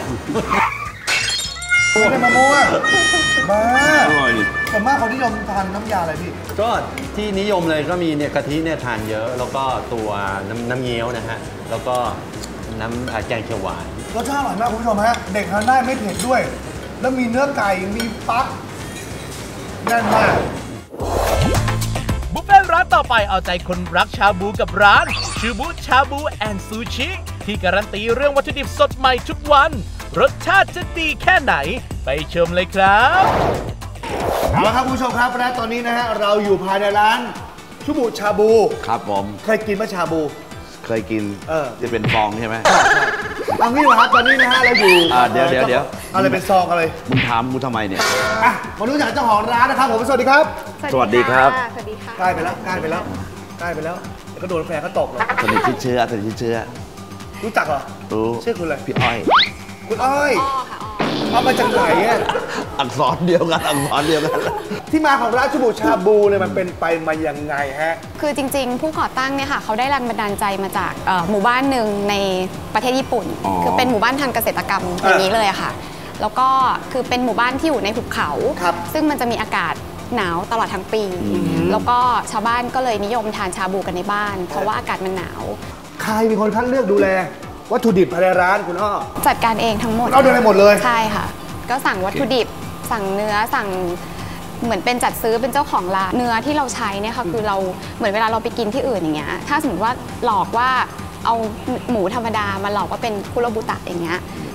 C: โอ้เป็นมะม่วงมา
D: อร่อย
C: ส่วนมากคนนิยมทานน้ำยาอะไรพี่
I: ก็ที่นิยมเลยก็มีเนี่ยกะทิเนี่ยทานเยอะ แล้วก็ตัวน้ำเงี้ยวนะฮะแล้วก็น้ำแกงเขียวหวาน
C: รสชาติอร่อยมากคุณผู้ชมฮะเด็กทานได้ไม่เผ็ดด้วย แล้วมีเนื้อไก่มีฟักแน่นมาก
B: บุฟเฟ่ต์ร้านต่อไปเอาใจคนรักชาบูกับร้านชูบูชาบูแอนด์ซูชิที่การันตีเรื่องวัตถุดิบสดใหม่ทุกวัน รสชาติจะดีแค่ไหนไปชมเลยครับ
C: เอาละครับคุณผู้ชมครับและตอนนี้นะฮะเราอยู่ภายในร้านชูบูชาบู
D: ครับผม
C: เคยกินไหมชาบู
D: เคยกิน จะเป็นฟองใช่ไหม
C: เอางี้เหรอครับตอนนี้นะฮะเราอยู่
D: เดี๋ยว
C: อะไรเป็นซองอะไร
D: มึงถามกูทำไมเนี่ย
C: อ่ะมารู้จักเจ้าของร้านนะครับผมสวัสดีครับ
D: สวัสดีครับ
G: สวัสดีค่ะ
C: ใกล้ไปแล้วใกล้ไปแล้วใกล้ไปแล้วเดี๋ยวก็โดนแฟนเขาตกเลย
D: สนิทที่เชื้อสนิทที่เชื้อ
C: รู้จักเหรอ
D: รู้
C: ชื่อคุณอะไร
D: พี่อ้อย
C: คุณอ้อย
G: อ้อค่ะอ้อ
C: เอามาจากไหนอ่ะ
D: อักษรเดียวกันอักษรเดียวกัน
C: ที่มาของร้านชูบูชาบูเนี่ยมันเป็นไปมายังไงฮะ
J: คือจริงๆ ผู้ก่อตั้งเนี่ยค่ะเขาได้แรงบันดาลใจมาจากหมู่บ้านหนึ่งในประเทศญี่ปุ่น
D: อ๋อ
J: คือเป็นหมู่บ้านทางเกษตรกรรมอย่างนี้เลยอะค่ะ แล้วก็คือเป็นหมู่บ้านที่อยู่ในภูเขา
C: ครับ
J: ซึ่งมันจะมีอากาศหนาวตลอดทั้งปี แล้วก็ชาวบ้านก็เลยนิยมทานชาบูกันในบ้าน เพราะว่าอากาศมันหนาว
C: ใครเป็นคนคัดเลือกดูแล วัตถุดิบภายในร้านคุณอ้อ
J: จัดการเองทั้งหมด
C: เอาดูแลหมดเลย
J: ใช่ค่ะ ก็สั่งวัตถุดิบ สั่งเนื้อสั่งเหมือนเป็นจัดซื้อเป็นเจ้าของร้านเนื้อที่เราใช้เนี่ยค่ะคือเราเหมือนเวลาเราไปกินที่อื่นอย่างเงี้ยถ้าสมมติว่าหลอกว่าเอาหมูธรรมดามาหลอกว่าเป็นคุโรบุตะอย่างเงี้ย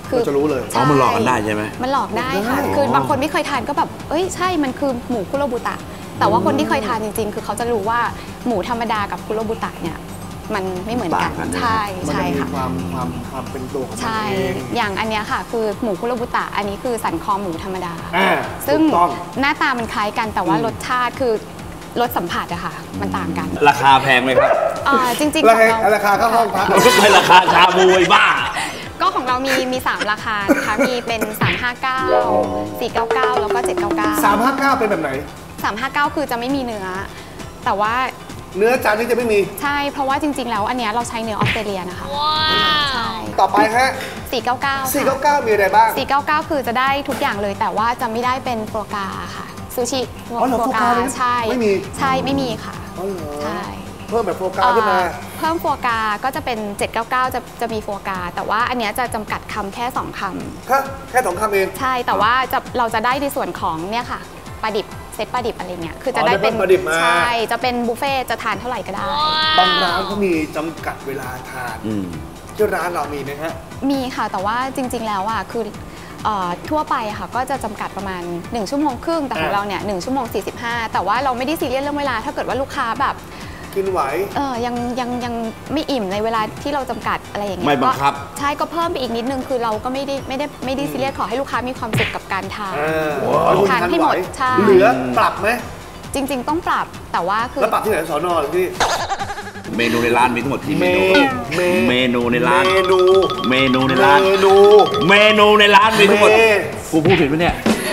C: คือจะรู้เลย
D: มันหลอกกันได้ใช่ไหม
J: มันหลอกได้ค่ะคือบางคนไม่เคยทานก็แบบเอ้ยใช่มันคือหมูคุโรบุตะแต่ว่าคนที่เคยทานจริงๆคือเขาจะรู้ว่าหมูธรรมดากับคุโรบุตะเนี่ยมันไม่เหมือนกันใช่ใช่ค่ะ
C: ความเป็นตัวของมัน
J: ใช่อย่างอันเนี้ยค่ะคือหมูคุโรบุตะอันนี้คือสันคอหมูธรรมดา
C: ซึ่ง
J: หน้าตามันคล้ายกันแต่ว่ารสชาติคือรสสัมผัสอะค่ะมันต่างกัน
D: ราคาแพงไหมครับ
J: จริงๆ
C: ราคาเข้าห้องพัก
D: ไม่ราคาชาบูไอ้บ้า
J: ก็ของเรามี3ราคานะคะมีเป็น359 499แล้วก็799
C: 359เป็นแบบไหน
J: 359คือจะไม่มีเนื้อแต่ว่า
C: เนื้อจานนี้จะไม่มี
J: ใช่เพราะว่าจริงๆแล้วอันเนี้ยเราใช้เนื้อออสเตรเลียนะคะใช่
C: ต่อไปฮะ
J: 499
C: มีอะไรบ้าง
J: 499คือจะได้ทุกอย่างเลยแต่ว่าจะไม่ได้เป็นโฟกาค่ะซูชิโฟกาใช่
C: ไม่มี
J: ใช่ไม่มีค่ะใช่
C: เพิ่มแบบโฟกาขึ้นมา
J: เพิ่มโฟกาก็จะเป็น799จะมีโฟกาแต่ว่าอันเนี้ยจะจำกัดคำแค่2ค
C: ำแค่2คำเอง
J: ใช่แต่ว่าเราจะได้ในส่วนของเนี่ยค่ะปลาดิบเซตปลาดิบอะไรเงี้ยคือจะได้เป็นใช่จะเป็นบุฟเฟ่จะทานเท่าไหร่ก็ได้
C: บางร้านเขามีจำกัดเวลาทานที่ร้านเรามีไหมฮะ
J: มีค่ะแต่ว่าจริงๆแล้วอ่ะคือทั่วไปค่ะก็จะจำกัดประมาณ1 ชั่วโมงครึ่งแต่ของเราเนี่ย1 ชั่วโมง 45แต่ว่าเราไม่ได้ซีเรียสเรื่องเวลาถ้าเกิดว่าลูกค้าแบบ
C: กินไหว
J: ยังไม่อิ่มในเวลาที่เราจำกัดอะไรอย่างเงี้ย
D: ไม่บังคับ
J: ใช่ก็เพิ่มไปอีกนิดนึงคือเราก็ไม่ได้ซีเรียสขอให้ลูกค้ามีความสุขกับการทานทานให้หมดใช่
C: เหลือปรับไหม
J: จริงๆต้องปรับแต่ว่าคือ
C: แล้วปรับที่ไหนสน.หรือที่
D: เมนูในร้านมีทั้งหมดกี่เมนูเมนูในร้านเมนูในร้านเมนูในร้านมีทั้งหมดกูพูดผิดไหมเนี่ย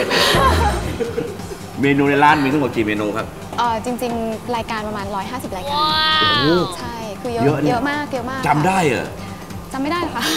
D: เมนูในร้านมีทั้งหมดกี่เมนูครับ
J: จริงๆรายการประมาณ150รายการใช่คือเยอะมาก
D: จำได้เหรอ
J: จำไม่ได้ค่ะ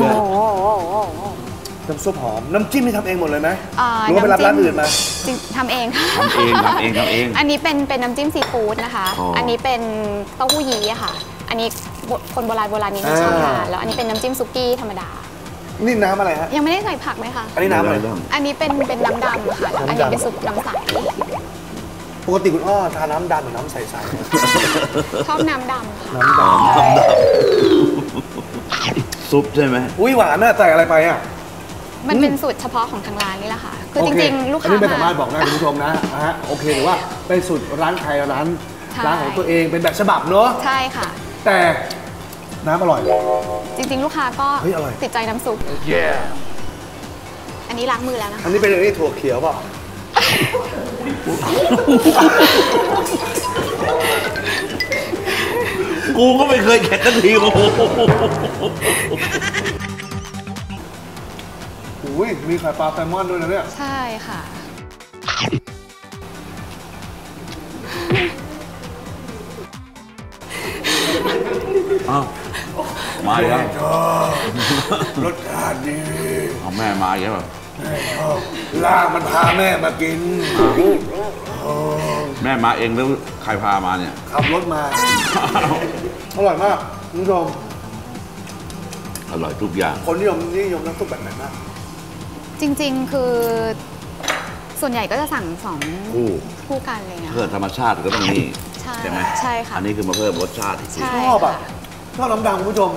C: น้ำซุปหอมน้ำจิ้มนี่ทำเองหมดเลยไหมหรือว่าไปรับร้านอื่นมา
J: ทำเองค่ะ
D: ทำเอง
J: อันนี้เป็นน้ำจิ้มซีฟู้ดนะคะอันนี้เป็นเต้าหู้ยี้ค่ะอันนี้คนโบราณนี้ชอบทานแล้วอันนี้เป็นน้ำจิ้มซุกี้ธรรมดา
C: นี่น้ำอะไรฮะ
J: ยังไม่ได้ใส่ผักไหมคะ
C: อันนี้น้ำอะไร
J: อันนี้เป็นน้ำดำค่ะอันนี้เป็นซุปน้ำใส
C: ปกติคุณอ้อทานน้ำดำหรือน้ำใส
J: ๆชอบน้ำดำค่ะ
C: น้ำด
D: ำซุปใช่ไหม
C: อุ้ยหวานน่ะใส่อะไรไปอ่ะ
J: มันเป็นสูตรเฉพาะของทางร้านนี่แหละค่ะคือจริงๆลูกค้า
C: ไม่สามารถบอกได้คุณผู้ชมนะฮะโอเคหรือว่าเป็นสูตรร้านใครร้านของตัวเองเป็นแบบฉบับเนอะ
J: ใช่ค่ะ
C: แต่น้ำอร่อย
J: จริงๆลูกค้าก็ติดใจน้ำซุปอันนี้ล้างมือแล้วนะคะ
C: อันนี้เป็นอะไรถั่วเขียวเปล่า
D: กูก็ไม่เคยแข่งกันทีโอ้โห
C: อุ้ยมีไข่ปลาแซลมอนด้วยนะเนี่ย
J: ใช่ค่ะ
D: อ้าวมาอีกแล้ว
C: รสชาติดี
D: แม่มาอีกแล้ว
C: ล่างมันพาแม่มากิน
D: แม่มาเองหรือใครพามาเนี่ย
C: ขับรถมาอร่อยมากคุณผู้ชม
D: อร่อยทุกอย่าง
C: คนนิยมน้ำซุปแบบไหนมาก
J: จริงๆคือส่วนใหญ่ก็จะสั่งคู่กันเลยนะ
D: เพื่อธรรมชาติก็ต้องนี่
J: ใช่ไหมใช่ค่ะ
D: อันนี้คือมาเพิ่มรสชาติ
C: ชอบอ่ะชอบน้ำดำคุณผู้ชม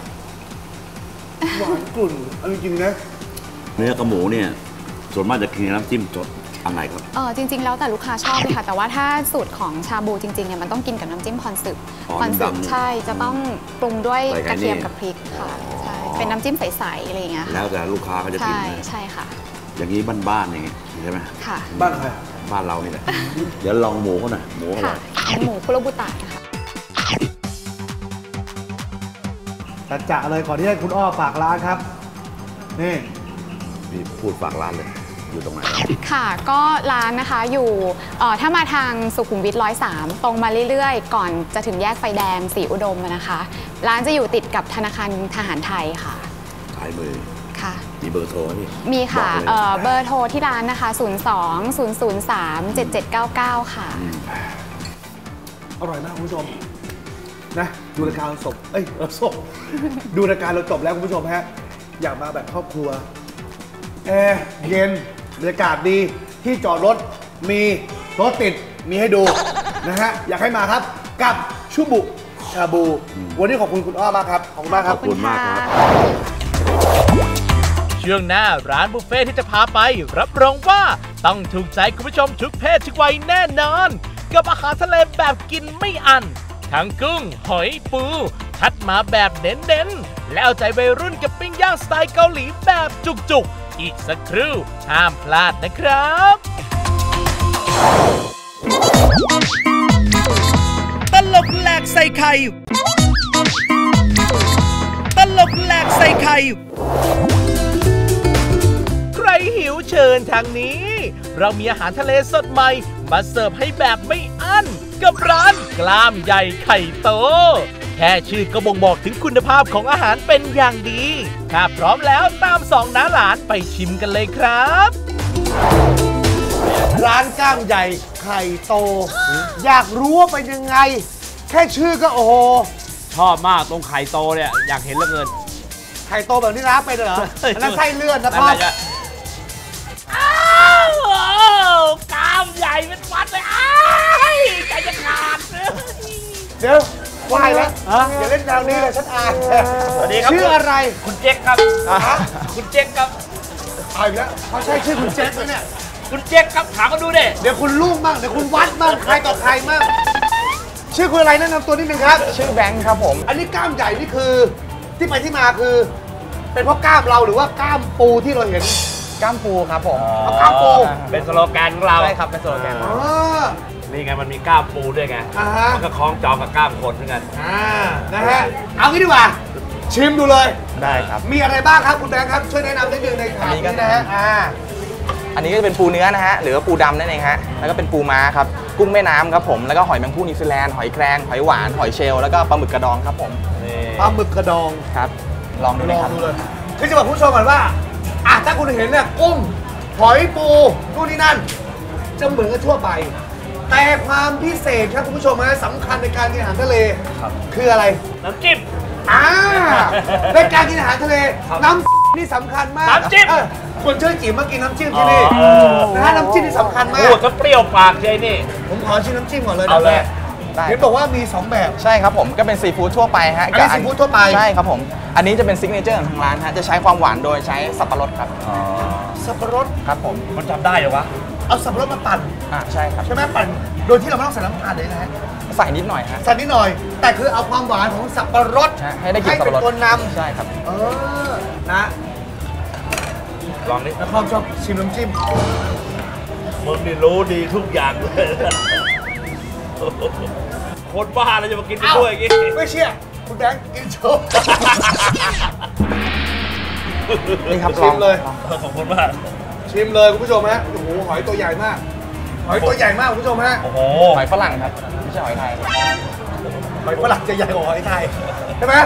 C: หวานกลุ่นอันจริงนะ
D: เนื้อกับหมูเนี่ยส่วนมากจะกินน้ำจิ้มสดอะไรครับ
J: จริงๆแล้วแต่ลูกค้าชอบเลยค่ะแต่ว่าถ้าสูตรของชาบูจริงๆเนี่ยมันต้องกินกับน้ำจิ้มพรสึกใช่จะต้องปรุงด้วยกระเทียมกับพริกค่ะใช่เป็นน้ำจิ้มใสๆอะไรอย่างเงี้ย
D: แล้วแต่ลูกค้าเขาจะกิน
J: ใช่ค่ะ
D: อย่างนี้บ้านๆอย่างงี้ใช่ไหม
J: ค่ะ
C: บ้านใคร
D: บ้านเรานี่แหละเดี๋ยวลองหมูเขาหน่อยหมู
J: ค่ะหมูคุโรบุตะนะคะ
C: จะเลยก่อนที่ให้คุณอ้อฝากร้านครับนี่
D: พูดฝากร้านเลยอยู่ตรงไหน
J: ค่ะก็ร้านนะคะอยู่ถ้ามาทางสุขุมวิท103ตรงมาเรื่อยๆก่อนจะถึงแยกไฟแดงศรีอุดมนะคะร้านจะอยู่ติดกับธนาคารทหารไทยค่ะ
D: ซ้ายมือ
J: ค่ะ
D: มีเบอร์โทรไหม
J: มีค่ะเบอร์โทรที่ร้านนะคะ02-003-7799ค่ะ
C: อร่อยมากคุณผู้ชมนะดูรายการศพดูรายการเราจบแล้วคุณผู้ชมฮะอยากมาแบบครอบครัวแอร์เย็นบรรยากาศดีที่จอดรถมีรถติดมีให้ดูนะฮะอยากให้มาครับกับชูบุชาบูวันนี้ขอบคุณคุณอ้อมากครับขอบคุณมากครับ
D: ขอบคุณมากครับ
B: ช่วงหน้าร้านบุฟเฟ่ที่จะพาไปรับรองว่าต้องถูกใจคุณผู้ชมทุกเพศทุกวัยแน่นอนกับอาหารทะเลแบบกินไม่อั้นทั้งกุ้งหอยปูคัดมาแบบเน้นๆแล้วเอาใจวัยรุ่นกับปิ้งย่างสไตล์เกาหลีแบบจุกๆอีกสักครู่ห้ามพลาดนะครับตลกแหลกใส่ไข่ตลกแหลกใส่ไข่ใครหิวเชิญทางนี้เรามีอาหารทะเลสดใหม่มาเสิร์ฟให้แบบไม่อั้นกับร้านกล้ามใหญ่ไข่โตแค่ชื่อก็บ่งบอกถึงคุณภาพของอาหารเป็นอย่างดีถ้าพร้อมแล้วตามสองน้าหลานไปชิมกันเลยครับ
C: ร้านกล้ามใหญ่ไข่โตอยากรู้ว่าเป็นยังไงแค่ชื่อก็โอ้โห
F: ชอบมากตรงไข่โตเนี่ยอยากเห็นเหลือเกิน
C: ไข่โตแบบนี้นะเป็นเหรออันนั้นไส้เลื่อนนะครับ
B: กล้ามใหญ่เป็นฟันเลยใจจะขาด
C: เดี๋ยววายแล้วอย่าเล่นแนวนี้เลยฉันอ่าน
F: สวัสดีครับ
C: ชื่ออะไร
F: คุณเจ๊กครับคุณเจ๊กครับ
C: เอาอีกแล้วเขาใช่ชื่อคุณเจ๊กไหมเนี่ย
F: คุณเจ๊กครับถามมาดูดิ
C: เดี๋ยวคุณลูกบ้างเดี๋ยวคุณวัดบ้างใครต่อใครบ้างชื่อคุณอะไรแนะนำตัวนิดนึงครับ
K: ชื่อแบงค์ครับผม
C: อันนี้กล้ามใหญ่นี่คือที่ไปที่มาคือเป็นเพราะกล้ามเราหรือว่ากล้ามปูที่เราเห็น
K: กล้ามปูครับผม
C: กล้ามปู
F: เป็นสโลแกนของเรา
K: ใช่ครับเป็นสโลแกน
F: นี่ไงมันมีกล้ามปูด้วยไงมันก็คล้องจองกับกล้ามคนเหมือนกัน
C: นะฮะเอางี้ดีกว่าชิมดูเลย
K: ได้ครับ
C: มีอะไรบ้างครับคุณแบงค์ครับช่วยแนะนำนิดนึงในข่าวนี้นะฮะ
K: อันนี้ก็จะเป็นปูเนื้อนะฮะหรือว่าปูดำนั่นเองฮะแล้วก็เป็นปูม้าครับกุ้งแม่น้ำครับผมแล้วก็หอยแมงผู้นิวซีแลนด์หอยแครงหอยหวานหอยเชลล์แล้วก็ปลาหมึกกระดองครับผม
C: ปลาหมึกกระดอง
K: ครับลองดูเลยครับ
C: คือจะบอกผู้ชมก่อนว่าถ้าคุณเห็นเนี่ยกุ้งหอยปูนู่นนี่นั่นจะเหมือนกับทั่วไปแต่ความพิเศษครับคุณผู้ชมนะสำคัญในการกินอาหารทะเลคืออะไร
F: น้ำจิ้ม
C: ในการกินอาหารทะเลน้ำนี่สำคัญมาก
F: น้ำจิ้ม
C: คนเชิญจิ๋มมากินน้ำจิ้มที่นี่นะฮะน้ำจิ้มนี่สำคัญมาก
F: พูดก็เปรี้ยวปากเลยนี่
C: ผมขอชิมน้ำจิ้มก่อนเลยนะแม่เห็นบอกว่ามี2แบบ
K: ใช่ครับผมก็เป็นซีฟู้ดทั่วไปฮะ
C: อันนี้ซีฟู้ดทั่วไป
K: ใช่ครับผมอันนี้จะเป็นซิกเนเจอร์ของทางร้านฮะจะใช้ความหวานโดยใช้สับปะรดครับ
C: สับปะรด
K: ครับผม
F: มันจำได้เหรอวะ
C: เอาสับปะรดมาปั่น
K: ใช่ครับ
C: ใช่ไหมปั่นโดยที่เราไม่ต้องใส่น้ำตาลเลยนะฮะ
K: ใส่นิดหน่อยฮะ
C: ใส่นิดหน่อยแต่คือเอาความหวานของสับปะรด
K: ให้ได้กลิ่นสับปะรด
C: ตัวนำ
K: ใช่ครับ
C: นะ
F: ลองดิ
C: แล้วความชอบชิมน้ำจิ้ม
F: มึงนี่รู้ดีทุกอย่างเลยคนบ้าแล้วจะมากินด้วยอย่างงี้
C: ไม่เชื่อคุณแบงค์กินโชว์
K: นี่ครับ
C: ชิมเลย
F: ขอบคุณมาก
C: ชิมเลยคุณผู้ชมฮะโอ้โหหอยตัวใหญ่มากหอยตัวใหญ่มากคุณผู้ชมฮะ
K: โอ้โหหอยฝรั่งครับไม่ใช่หอยไทย
C: หอยฝรั่งจะใหญ่กว่าหอยไทยใช่ไหม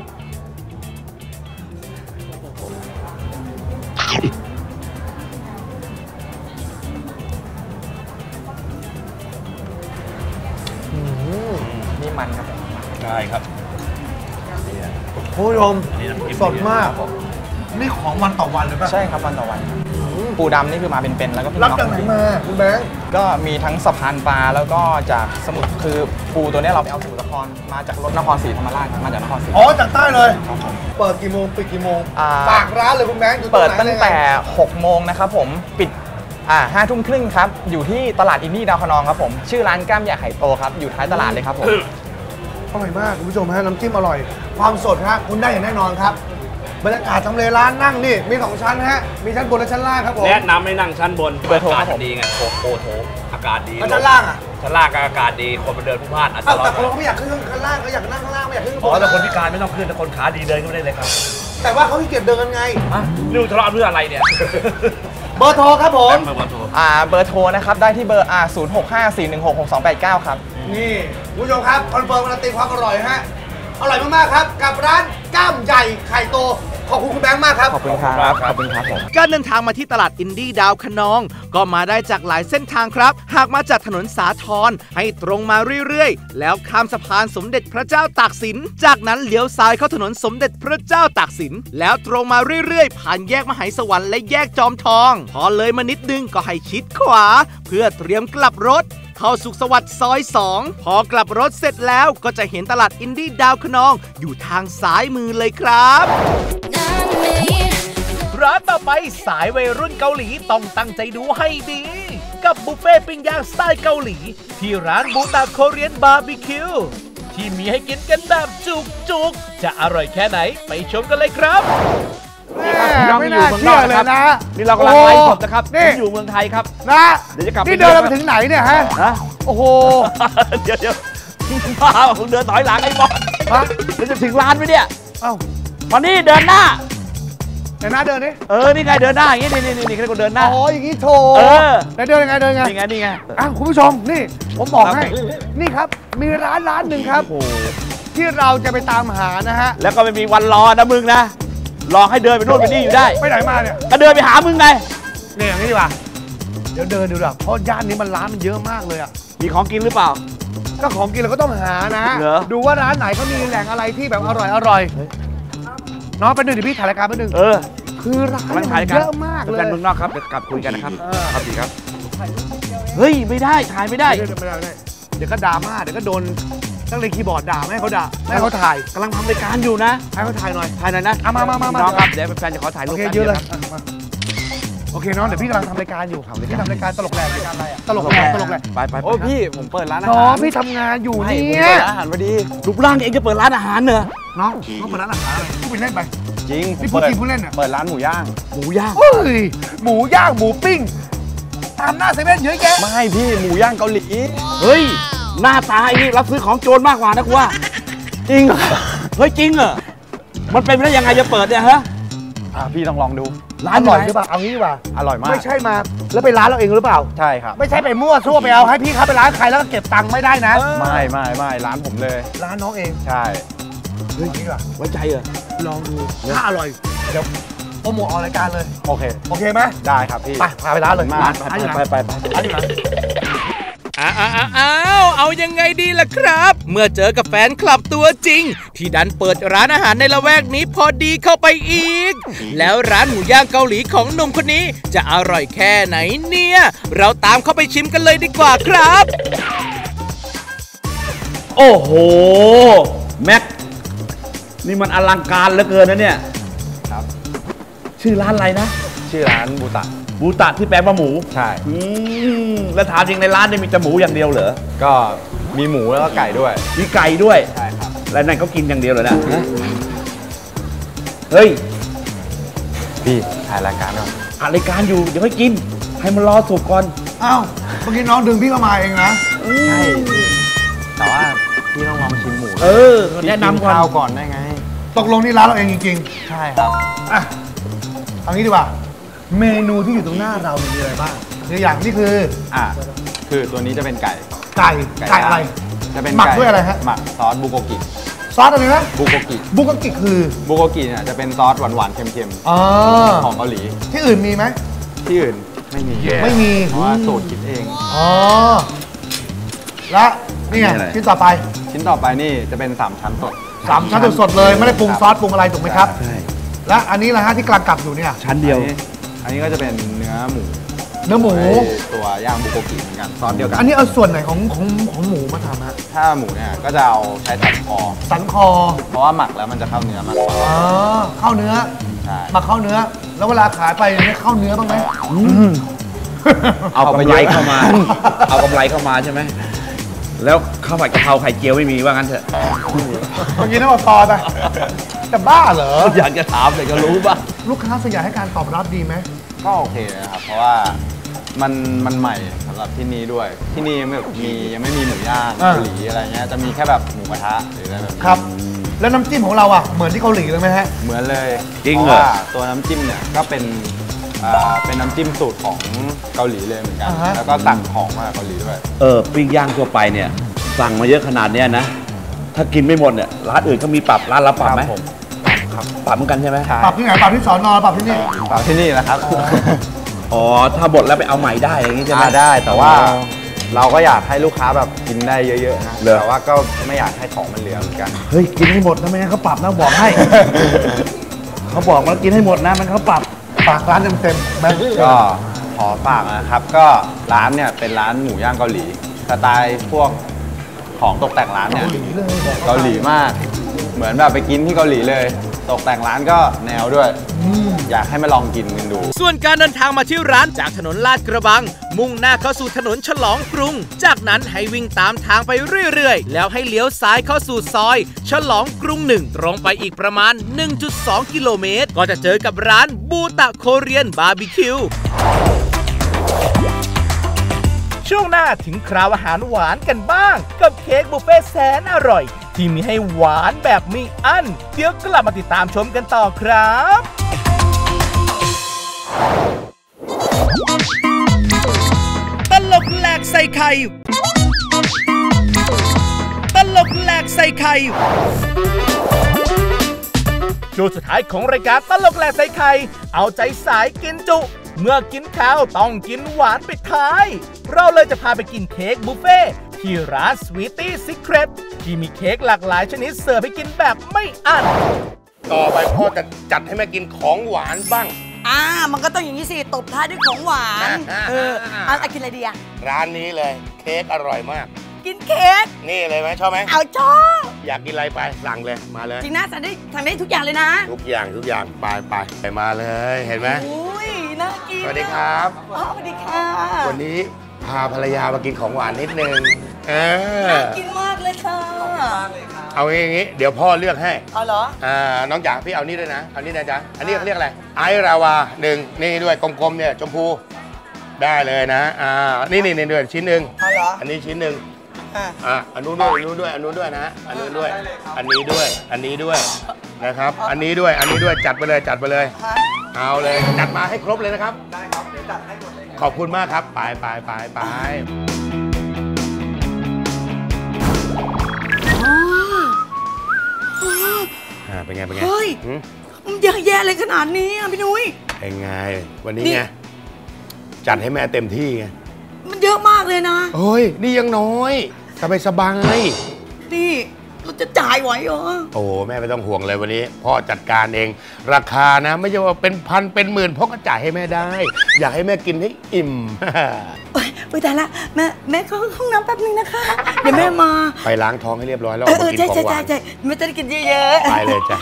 K: นี่มันครับ
F: ได้ครับ
C: คุณผู้ชมสดมากนี่ของวันต่อวันเลยป่ะ
K: ใช่ครับวันต่อวันปูดำนี่คือมาเป็นๆแล้วก็
C: รับจากไหนมาคุณแบงค์
K: ก็มีทั้งสะพานปลาแล้วก็จากสมุทรคือปูตัวนี้เราไปเอาสมุทรสาครมาจากรถนครศรีธรรมราชมาจากนครศรี
C: จากใต้เลยเปิดกี่โมงปิดกี่โมงฝากร้านเลยคุณแบงค์
K: เปิดตั้งแต่6 โมงนะครับผมปิด5 ทุ่มครึ่งครับอยู่ที่ตลาดอินดี้ดาวคะนองครับผมชื่อร้านกล้ามใหญ่ไข่โตครับอยู่ท้ายตลาดเลยครับผม
C: อร่อยมากคุณผู้ชมฮะน้ำจิ้มอร่อยความสดฮะคุณได้อย่างแน่นอนครับบรรยากาศทำเลร้านนั่งนี่มี2 ชั้นฮะมีชั้นบนและชั้นล่างครับผม
F: แนะนำให้นั่งชั้นบน
K: เบอร์โทร
F: ดีไงโถอากาศดี
C: ชั้นล่าง
F: ชั้นล่างอากาศดีคนมาเดินผู้พลาด
C: แต่คนเราไม่อยากขึ้นชั้นล่างเขาอยากนั่งข้างล่างไม่อยากขึ้น
F: แต่คนพิการไม่ต้องขึ้นแต่คนขาดีเดินก็ไม่ได้เลยครับ
C: แต่ว่าเขาขี้เกียจเดินกันไง
F: นี่ทะเลาะเรื่องอะไรเนี่ย
C: เบอร์โทรครับผม
K: เบอร์โทรนะครับได้ที่เบอร์0654166289ครับ
C: นี่คุณผู้ชมครับคอนเฟิร์มการันตีความอร่อยฮะอร่อยมากๆครับกับร้านกล้ามใหญ่ไข่โตขอบคุณคุณแบงค์มากครับ
K: ขอบคุณครับขอบคุณครับผม
B: การเดินทางมาที่ตลาดอินดี้ดาวคะนองก็มาได้จากหลายเส้นทางครับหากมาจากถนนสาทรให้ตรงมาเรื่อยๆแล้วข้ามสะพานสมเด็จพระเจ้าตากสินจากนั้นเลี้ยวซ้ายเข้าถนนสมเด็จพระเจ้าตากสินแล้วตรงมาเรื่อยๆผ่านแยกมหาสวรรค์และแยกจอมทองพอเลยมานิดนึงก็ให้ชิดขวาเพื่อเตรียมกลับรถเข้าสุขสวัสดิ์ซอย2พอกลับรถเสร็จแล้วก็จะเห็นตลาดอินดี้ดาวคะนองอยู่ทางซ้ายมือเลยครับร้านต่อไปสายวัยรุ่นเกาหลีต้องตั้งใจดูให้ดี กับบุฟเฟ่ปิ้งย่างสไตล์เกาหลีที่ร้านบูตาโคเรียนบาร์บีคิวที่มีให้กินกันแบบจุกๆจะอร่อยแค่ไหนไปชมกันเลยครับ
C: ไม่น่าเชื่อเลยนะ
F: นี่เรากำลังไลฟ์สดนะครับอยู่เมืองไทยครับ
C: นะ
F: เดี๋ยวจะกลับ
C: นี่เดินไปถึงไหนเนี่ยฮะโอ้โห
F: เดี๋ยวมาผมเดินถอยหลังไอ้บอลเราจะถึงร้านไหมเนี่ย
C: เอ้า
F: มานี่เดินหน้า
C: เดินหน้าเดินนี่
F: นี่ไงเดินหน้าอย่างนี้นี่เขาเรียกว่าเดินหน้า
C: อ๋ออย่างนี้โถแล้วเดินยังไงนี่ไงคุณผู้ชมนี่ผมบอกให้นี่ครับมีร้านหนึ่งครับที่เราจะไปตามหานะฮะ
F: แล้วก็ไม่มีวันรอนะมึงนะรอให้เดินไปโน่นไปนี่อยู่ได้
C: ไปไหนมาเนี่ย
F: ก็เดินไปหามึงไง
C: เนี่ยอย่างนี้ดีกว่าเดี๋ยวเดินดูหรอกเพราะย่านนี้มันร้านมันเยอะมากเลยอ่ะ
F: มีของกินหรือเปล่า
C: ก็ของกินเราก็ต้องหานะดูว่าร้านไหนเขามีแหล่งอะไรที่แบบอร่อยน้องไปดูดิพี่ถ่ายรายการไปหนึ่งคือร้านมันเยอะมากเลย
F: แฟนเมืองนอกครับเดี๋ยวกลับคุยกันนะครับครับดีครับเฮ้ยไม่ได้ถ่ายไม่ได้
C: เดี๋ยวก็ดราม่าเดี๋ยวก็โดนตั้งเลยคีย์บอร์ดด่าไม่ให้เขาด่าไม่ให้เขาถ่าย
F: กำลังทำรายการอยู่นะ
C: ให้เขาถ่ายหน่อย
F: นะ
C: มา
F: น้องครับเดี๋ยวแฟนจะขอถ่ายรูปกัน
C: เยอะเลยโอเคน้องเดี๋ยวพี่กำลังทำรายการอยู่พี่ทำรายการตลกแหลกรายการอะไรตลกแหลก
F: ไป
K: โอ้พี่ผมเปิดร้านอาหาร
C: น้องพี่ทำงานอยู่เนี่ย
K: อาหารพอดี
F: รูปร่างเองจะเปิดร้านอาหารเหรอ
C: น้องเปิดร้านอาหารอะไรพี่ไปเล่นไป
K: จริง
C: พี่พูดจริงพูดเล่นอ่ะ
K: เปิดร้านหมูย่าง
C: หมูย่างหมูปิ้งตามหน้าเซเว่นเยอะแยะ
K: ไม่พี่หมูย่างเกาหลี
F: เฮ้ยหน้าตาไอ้นี่รับซื้อของโจรมากกว่านะกูว่า
K: จริง
F: เฮ้ยจริงเหรอมันเป็นไปได้ยังไงจะเปิดเนี่ยฮะ
K: พี่ต้องลองดู
C: ร้านอร่อยหรือเปล่าเอางี้ดีกว่า
K: อร่อยมาก
C: ไม่ใช่มาแล้วไปร้านเราเองหรือเปล่า
K: ใช่ครับ
C: ไม่ใช่ไปมั่วซั่วไปเอาให้พี่เขาไปร้านใครแล้วก็เก็บตังค์ไม่ได้นะ
K: ไม่ร้านผมเลย
C: ร้านน้องเอง
K: ใช่
C: เฮ้ยนี่ว่ะ
F: ไว้ใจเหรอ
C: ลองดูถ้าอร่อยเดี๋ยวโปรโมทออกรายการเลย
K: โอเค
C: ไหม
K: ได้ครับพี่
C: ไปพาไปร้านเลย
F: ไป
B: เอายังไงดีล่ะครับเมื่อเจอกับแฟนคลับตัวจริงที่ดันเปิดร้านอาหารในละแวกนี้พอดีเข้าไปอีกแล้วร้านหมูย่างเกาหลีของหนุ่มคนนี้จะอร่อยแค่ไหนเนี่ยเราตามเข้าไปชิมกันเลยดีกว่าครับ
F: โอ้โหแม็กนี่มันอลังการเหลือเกินนะเนี่ย
K: ครับ
F: ชื่อร้านอะไรนะ
K: ชื่อร้านบู
F: ตะที่แปลว่าหมู
K: ใช่
F: แล้วถามจริงในร้านนี่มีแต่หมูอย่างเดียวเหรอ
K: ก็มีหมูแล้วก็ไก่ด้วย
F: มีไก่ด้วย
K: ใช่ครับ
F: แล้วนั่นเขากินอย่างเดียวเหรอนะเฮ้ย
K: พี่ถ่ายรายการหรอ
F: ถ่ายรายการอยู่เดี๋ยวให้กินให้มันรอสุกก่อน
C: อ้าวเมื่อกี้น้องดึงพี่เข้ามาเองนะ
K: ใช่แต่ว่าพี่ต้องลองชิมหมู
F: แนะนำ
K: ก่อนได้ไง
C: ตกลงนี่ร้านเราเองจริง
K: ๆใช่ครับ
C: เอางี้ดีกว่าเมนูที่อยู่ตรงหน้าเรามีอะไรบ้างตัวอย่างนี่คือ
K: ตัวนี้จะเป็นไก่
C: อะไร
K: จะเป็น
C: หมักด้วยอะไรฮะ
K: หมักซอสบุโกกิ
C: ซอสอะไรนะ
K: บุโกกิ
C: คือ
K: บุโกกิเนี่ยจะเป็นซอสหวานๆเค็มๆของเกาหลี
C: ที่อื่นมีไหม
K: ที่อื่นไม่มีเพราะว่าสูตรคิดเอง
C: และนี่ไงชิ้นต่อไป
K: นี่จะเป็น3ชั้นสด
C: 3ชั้นสดเลยไม่ได้ปรุงซอสปรุงอะไรถูกไหมครับใช่และอันนี้นะฮะที่กำลังกลับอยู่เนี่ย
F: ชั้นเดียว
K: อันนี้ก็จะเป็นเนื้อหมูตัวย่างบุโกกิเหมือนกันซอสเดียวกัน
C: อันนี้เอาส่วนไหนของหมูมาทำฮะ
K: ถ้าหมูเนี่ยก็จะเอาใช้สันคอเพราะว่าหมักแล้วมันจะเข้าเนื้อมากกว่า
C: เข้าเนื้อหมักเข้าเนื้อแล้วเวลาขายไปเนี่ยเข้าเนื้อบ้างไหม
F: เอากำไรเข้ามาใช่ไหมแล้วข้าวผัดกะเพราไข่เจียวไม่มีว่างั้นเถอะ
C: เมื่อกี้น้ำมันตอไปจะบ้าเหรอ
F: อยากจะถามเลยก็รู้ป่ะ
C: ลูกค้าส่วนใหญ่ให้การตอบรับดีไหม
K: ก็โอเคนะครับเพราะว่ามันใหม่สำหรับที่นี่ด้วยที่นี่ยังไม่มีหมูย่างเกาหลีอะไรเงี้ยจะมีแค่แบบหมูกระทะหรืออะไรแบบ
C: ครับแล้วน้ำจิ้มของเราอ่ะเหมือนที่เกาหลีเลยไหมฮะ
K: เหมือนเลย
F: จริง
K: เหรอตัวน้ำจิ้มเนี่ยก็เป็นน้ำจิ้มสูตรของเกาหลีเลยเหมือนกันแล้วก็สั่งของมาจากเกาหลีด้วย
F: ปิ้งย่างทั่วไปเนี่ยสั่งมาเยอะขนาดเนี้ยนะถ้ากินไม่หมดเนี่ยร้านอื่นเขามีปรับร้านเราปรับไหมปรับเหมือนกันใช่ไหม
C: ปรับที่ไหนปรับที่สอนอปรับที่นี่
K: แหละครับ
F: อ๋อถ้าบดแล้วไปเอาใหม่ได้อย่างนี้ใช่ไหม
K: ได้แต่ว่าเราก็อยากให้ลูกค้าแบบกินได้เยอะๆนะแต่ว่าก็ไม่อยากให้ของมันเหลือเหมือนกัน
F: เฮ้ยกินให้หมดนะไม่งั้นเขาปรับนะบอกให้เขาบอกมากินให้หมดนะมันเขาปรับ
C: ฝากร้านเต็ม
K: ๆก็ขอฝากนะครับก็ร้านเนี่ยเป็นร้านหมูย่างเกาหลีสไตล์พวกของตกแต่งร้านเนี่ยเกาหลีมากเหมือนแบบไปกินที่เกาหลีเลย
I: ตกแต่งร้านก็แนวด้วยอยากให้มาลองกินกันดู
B: ส่วนการเดินทางมาที่ร้านจากถนนลาดกระบังมุ่งหน้าเข้าสู่ถนนฉลองกรุงจากนั้นให้วิ่งตามทางไปเรื่อยๆแล้วให้เลี้ยวซ้ายเข้าสู่ซอยฉลองกรุง1ตรงไปอีกประมาณ 1.2 กิโลเมตรก็จะเจอกับร้านบูตะโคเรียนบาร์บีคิวช่วงหน้าถึงคราวอาหารหวานกันบ้างกับเค้กบุฟเฟ่แสนอร่อยที่มีให้หวานแบบมีอั้นเดี๋ยวกลับมาติดตามชมกันต่อครับตลกแหลกใส่ไข่ตลกแหลกใส่ไข่ช่วงสุดท้ายของรายการตลกแหลกใส่ไข่เอาใจสายกินจุเมื่อกินข้าวต้องกินหวานปิดท้ายเราเลยจะพาไปกินเค้กบุฟเฟ่ที่ร้าน Sweetie Secret ที่มีเค้กหลากหลายชนิดเสิร์ฟให้กินแบบไม่อั้นต่อไปพ่อจะจัดให้แม่กินของหวานบ้าง
L: มันก็ต้องอย่างนี้สิตบท้ายด้วยของหวานกินอะไรดีอะ
C: ร้านนี้เลยเค้กอร่อยมาก
L: กินเค้ก
C: นี่เลยไหมชอบไหม
L: เอาชอบ
C: อยากกินอะไรไปสั่งเลยมาเลย
L: จริงนะสั่งได้ทุกอย่างเลยนะ
C: ทุกอย่างไปมาเลยเห็นไหม
L: อุ้ยน่ากิน
C: สวัสดีครับ
L: สวัสดีค่ะ
C: วันนี้พาภรรยามากินของหวานนิดนึง
L: น่ากินมากเลยค่ะ
C: เอาอย่างงี้เดี๋ยวพ่อเลือกให้
L: เอาเหรอ
C: น้องจ๋าพี่เอานี่ด้วยนะเอานี่นะจ๊ะอันนี้เขาเรียกอะไรไอราวา1นี่ด้วยกลมๆเนี่ยชมพูได้เลยนะนี่ด้วยชิ้นหนึ่งอันนี้ชิ้นหนึ่งอันนู้นด้วยอันนู้นด้วยนะอันนู้นด้วยอันนี้ด้วยนะครับอันนี้ด้วยจัดไปเลยเอาเลยจัดมาให้ครบเลยนะครับได้ครับเดี๋ยวจัดให้หมดเลยขอบคุณมากครับไปเป็นไง
L: เฮ้ยมันเยอะแยะเลยขนาดนี้พี่นุ้ย
C: เป็นไงวันนี้ไงจัดให้แม่เต็มที่ไง
L: มันเยอะมากเลยนะ
C: เฮ้ยนี่ยังน้อยสบาย
L: นี่เราจะจ่ายไหวเหรอ
C: โอ้แม่ไม่ต้องห่วงเลยวันนี้พ่อจัดการเองราคานะไม่ใช่ว่าเป็นพันเป็นหมื่นพ่อก็จ่ายให้แม่ได้อยากให้แม่กินให้อิ่ม
L: โอ้ยแต่ละแม่เข้าห้องน้ำแป๊บนึงนะคะเดี๋ยวแม่มา
C: ไปล้างท้องให้เรียบร้อยแล้ว
L: มากินของหวานใช่ไม่ต้องกินเยอะ
C: ๆไปเลยจ้ะ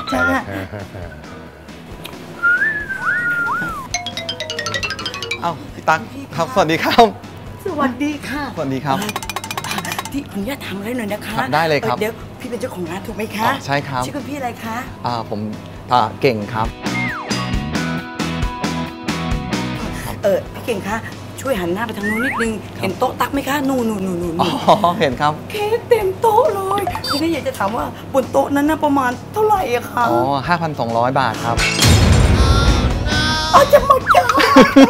K: เอาพี่ตั๊กครับสวัสดีครับ
L: สวัสดีค่ะ
K: สวัสดีครับ
L: ที่ผมอยากทำอะไรหน่อยนะคะ
K: ได้เลยครับ
L: เดี๋ยวพี่เป็นเจ้าของร้านถูกไหมคะ
K: ใช่ครับ
L: ชื่อคุณพี่อะไรคะ
K: ผมเก่งครับ
L: พี่เก่งคะช่วยหันหน้าไปทางนู้นนิดนึงเห็นโต๊ะตั๊กไหมคะนู่น
K: เห็นครับ
L: เค้กเต็มโต๊ะเลยทีนี้อยากจะถามว่าบนโต๊ะนั้นประมาณเท่าไหร่อะคะ
K: 5,200 บาทครับ
L: จะมาจ้า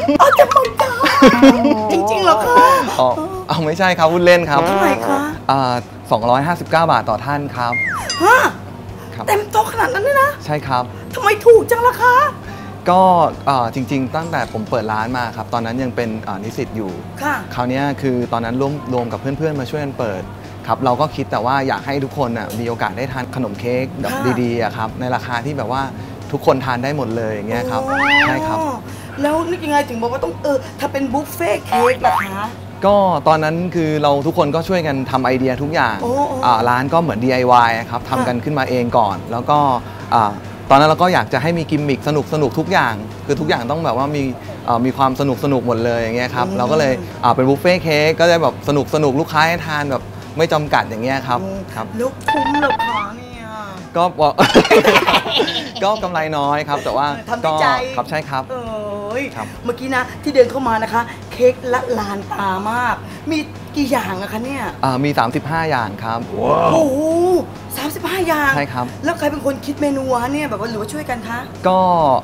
L: จริงๆเหรอคะ
K: เอาไม่ใช่ครับวุ้นเล่นครับ
L: เท่าไหร่คะ
K: 259 บาทต่อท่านครับ
L: เต็มโต๊ะขนาดนั้นเลยนะ
K: ใช่ครับ
L: ทำไมถูกจังล่ะคะ
K: ก็จริงๆตั้งแต่ผมเปิดร้านมาครับตอนนั้นยังเป็นนิสิตอยู่คราวนี้คือตอนนั้นรวมกับเพื่อนๆมาช่วยกันเปิดครับเราก็คิดแต่ว่าอยากให้ทุกคนมีโอกาสได้ทานขนมเค้กแบบดีๆครับในราคาที่แบบว่าทุกคนทานได้หมดเลยอย่างเงี้ยครับใช่ครับ
L: แล้วนึกยังไงถึงบอกว่าต้องถ้าเป็นบุฟเฟ่เค้กล่ะคะ
K: ก็ตอนนั้นคือเราทุกคนก็ช่วยกันทำไอเดียทุกอย่างร้านก็เหมือน DIY ครับทำกันขึ้นมาเองก่อนแล้วก็ตอนนั้นเราก็อยากจะให้มีกิมมิคสนุกทุกอย่างคือทุกอย่างต้องแบบว่ามีความสนุกหมดเลยอย่างเงี้ยครับเราก็เลยเป็นบุฟเฟ่เค้กก็จะแบบสนุกลูกค้าให้ทานแบบไม่จำกัดอย่างเงี้ยครับ
L: แล้วคุ้มหรอคะเนี่ย
K: ก็ก็กำไรน้อยครับแต่ว่าก็ครับใช่ครับ
L: เมื่อกี้นะที่เดินเข้ามานะคะเค้กละลานตามากมีกี่อย่างอะคะเนี่ย
K: มี35อย่างครับ
L: โอ้โห35อย่าง
K: ใช่ครับ
L: แล้วใครเป็นคนคิดเมนูฮะเนี่ยแบบว่าหรือว่าช่วยกันคะ
K: ก็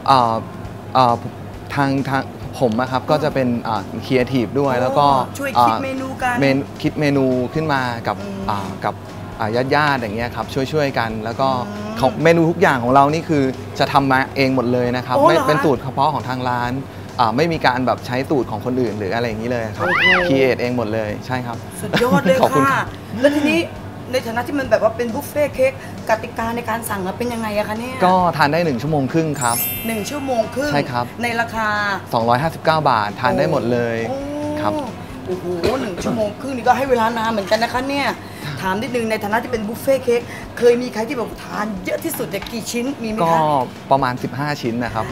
K: ทางผมนะครับก็จะเป็นครีเอทีฟด้วยแล้วก็
L: ช่วยคิดเมนูกัน
K: คิดเมนูขึ้นมากับญาติอย่างเงี้ยครับช่วยกันแล้วก็เมนูทุกอย่างของเรานี่คือจะทำมาเองหมดเลยนะครับไม่เป็นสูตรเฉพาะของทางร้านไม่มีการแบบใช้สูตรของคนอื่นหรืออะไรอย่างนี้เลยครับครีเอทเองหมดเลยใช่ครับ
L: สุดยอดเลยค่ะแล้วทีนี้ในฐานะที่มันแบบว่าเป็นบุฟเฟ่เค้กกติกาในการสั่งเป็นยังไงอะคะเนี่ย
K: ก็ทานได้1 ชั่วโมงครึ่งครับ
L: 1 ชั่วโมงครึ่ง
K: ใช่ครับ
L: ในราคา
K: 259 บาททานได้หมดเลยครับ
L: โอ้โห1 ชั่วโมงครึ่งนี่ก็ให้เวลานานเหมือนกันนะคะเนี่ยถามนิดนึงในฐานะที่เป็นบุฟเฟ่เค้กเคยมีใครที่แบบทานเยอะที่สุดเนี่ยกี่ชิ้นมีไหมคะ
K: ก็ประมาณ15 ชิ้นนะครับ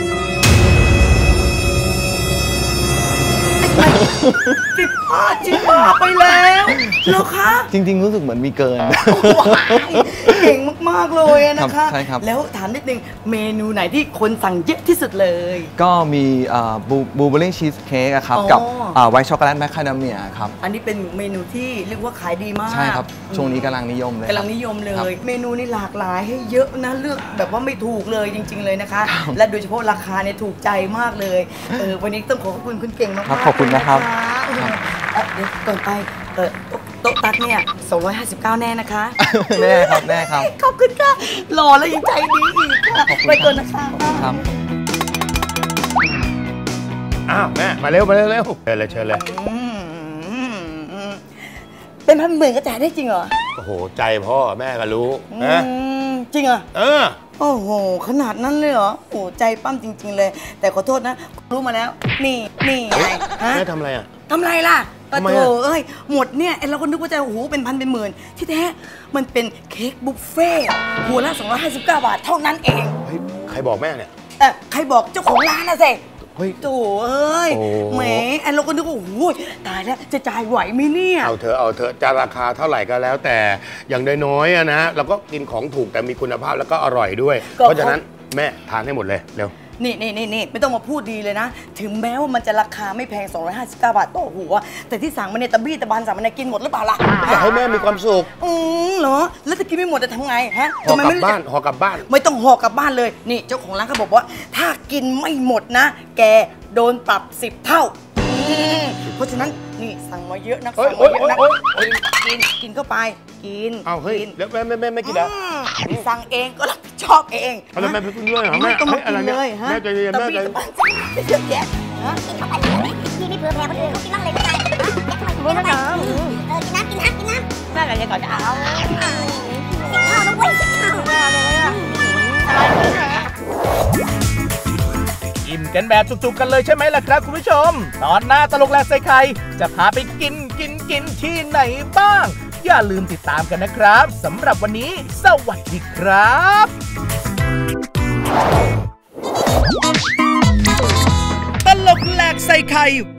L: 15 ชิ้นบ้าไปแล้วเหรอคะ
K: จริงๆรู้สึกเหมือนมีเกิน
L: เก่งมากๆเลยนะคะ
K: ใช่ครับ
L: แล้วถามนิดนึงเมนูไหนที่คนสั่งเยอะที่สุดเลย
K: ก็มีบลูเบอร์รี่ชีสเค้กครับกับไวท์ช็อกโกแลตแมคคาเดเมียครับ
L: อันนี้เป็นเมนูที่เรียกว่าขายดีมาก
K: ใช่ครับช่วงนี้กำลังนิยมเลย
L: กำลังนิยมเลยเมนูนี่หลากหลายให้เยอะนะเลือกแบบว่าไม่ถูกเลยจริงๆเลยนะคะและโดยเฉพาะราคาเนี่ยถูกใจมากเลยวันนี้ต้องขอบคุณคุณเก่งมาก
K: ขอบคุณนะครับ
L: เดี๋ยวก่อนไปโต๊ะตักเนี่ย259แน่นะคะ
K: แน่ครับแน่ครับ
L: ขอบคุณค่ะหล่อแล้วยังใจดีอีกค่ะไปก่อนนะคะ
K: ครับ
M: อ้าวแม่มาเร็วเชิญเลย
L: เป็นพันหมื่นก็จ่ายได้จริงเหรอ
M: โอ้โหใจพ่อแม่ก็รู้นะ
L: จริงเหรอโอ้โหขนาดนั้นเลยเหรอโอ้ใจปั้มจริงๆเลยแต่ขอโทษนะรู้มาแล้วนี่
M: แม่ทำอะไรอ่ะ
L: ทำไรล่ะปะโถเอ้ยหมดเนี่ยเราก็นึกว่าจะโอ้โหเป็นพันเป็นหมื่นที่แท้มันเป็นเค้กบุฟเฟ่หัวละ259 บาทเท่านั้นเอง
M: เฮ้ยใครบอกแม่เนี่ย
L: ใครบอกเจ้าของร้านนะสิโถ่เอ้ยแหมเราก็นึกว่าโอ้โหตายแล้วจะจ่ายไหวไหมเนี่ย
M: เอาเถอะจะราคาเท่าไหร่ก็แล้วแต่อย่างน้อยๆนะเราก็กินของถูกแต่มีคุณภาพแล้วก็อร่อยด้วยเพราะฉะนั้นแม่ทานให้หมดเลยเร็ว
L: นี่ไม่ต้องมาพูดดีเลยนะถึงแม้ว่ามันจะราคาไม่แพง259 บาทต่อหัวแต่ที่สั่งมาเนี่ยตะบี้ตะบันสั่งมาเนี่ยกินหมดหรือเปล่าล่ะ
M: อยากให้แม่มีความสุข
L: เหรอแล้วถ้ากินไม่หมดจะทำไงฮะ
M: ห่อกลับบ้าน
L: ไม่ต้องห่อกลับบ้านเลยนี่เจ้าของร้านเขาบอกว่าถ้ากินไม่หมดนะแกโดนปรับ10 เท่าเพราะฉะนั้นนี่สั่งมาเยอะนะสั่งมาเยอะนะกินเข้าไปกิน
M: เอาเฮ้ยแล้วแม่ไม่กินอ่ะ
L: สั่งเองก็รับผิดชอบเอง
M: แล้วแม่ไปกินด้วยเหรอ
L: ไม่ต้องมากินเลยฮะ
M: แม่ใจเย็นแม่ใจ
L: เยอะแยะกินเข้าไปกินไม่เผื่อแผ่คนอื่นเขากินนั่งเลยไม่ได้ไม่ได้กินน้ำแม่อะไรก่อนจะเอาข้าวน้ำไว้ข้าว
B: อิ่มกันแบบจุกๆกันเลยใช่ไหมล่ะครับคุณผู้ชมตอนหน้าตลกแหลกใส่ไข่จะพาไปกินที่ไหนบ้างอย่าลืมติดตามกันนะครับสำหรับวันนี้สวัสดีครับตลกแหลกใส่ไข่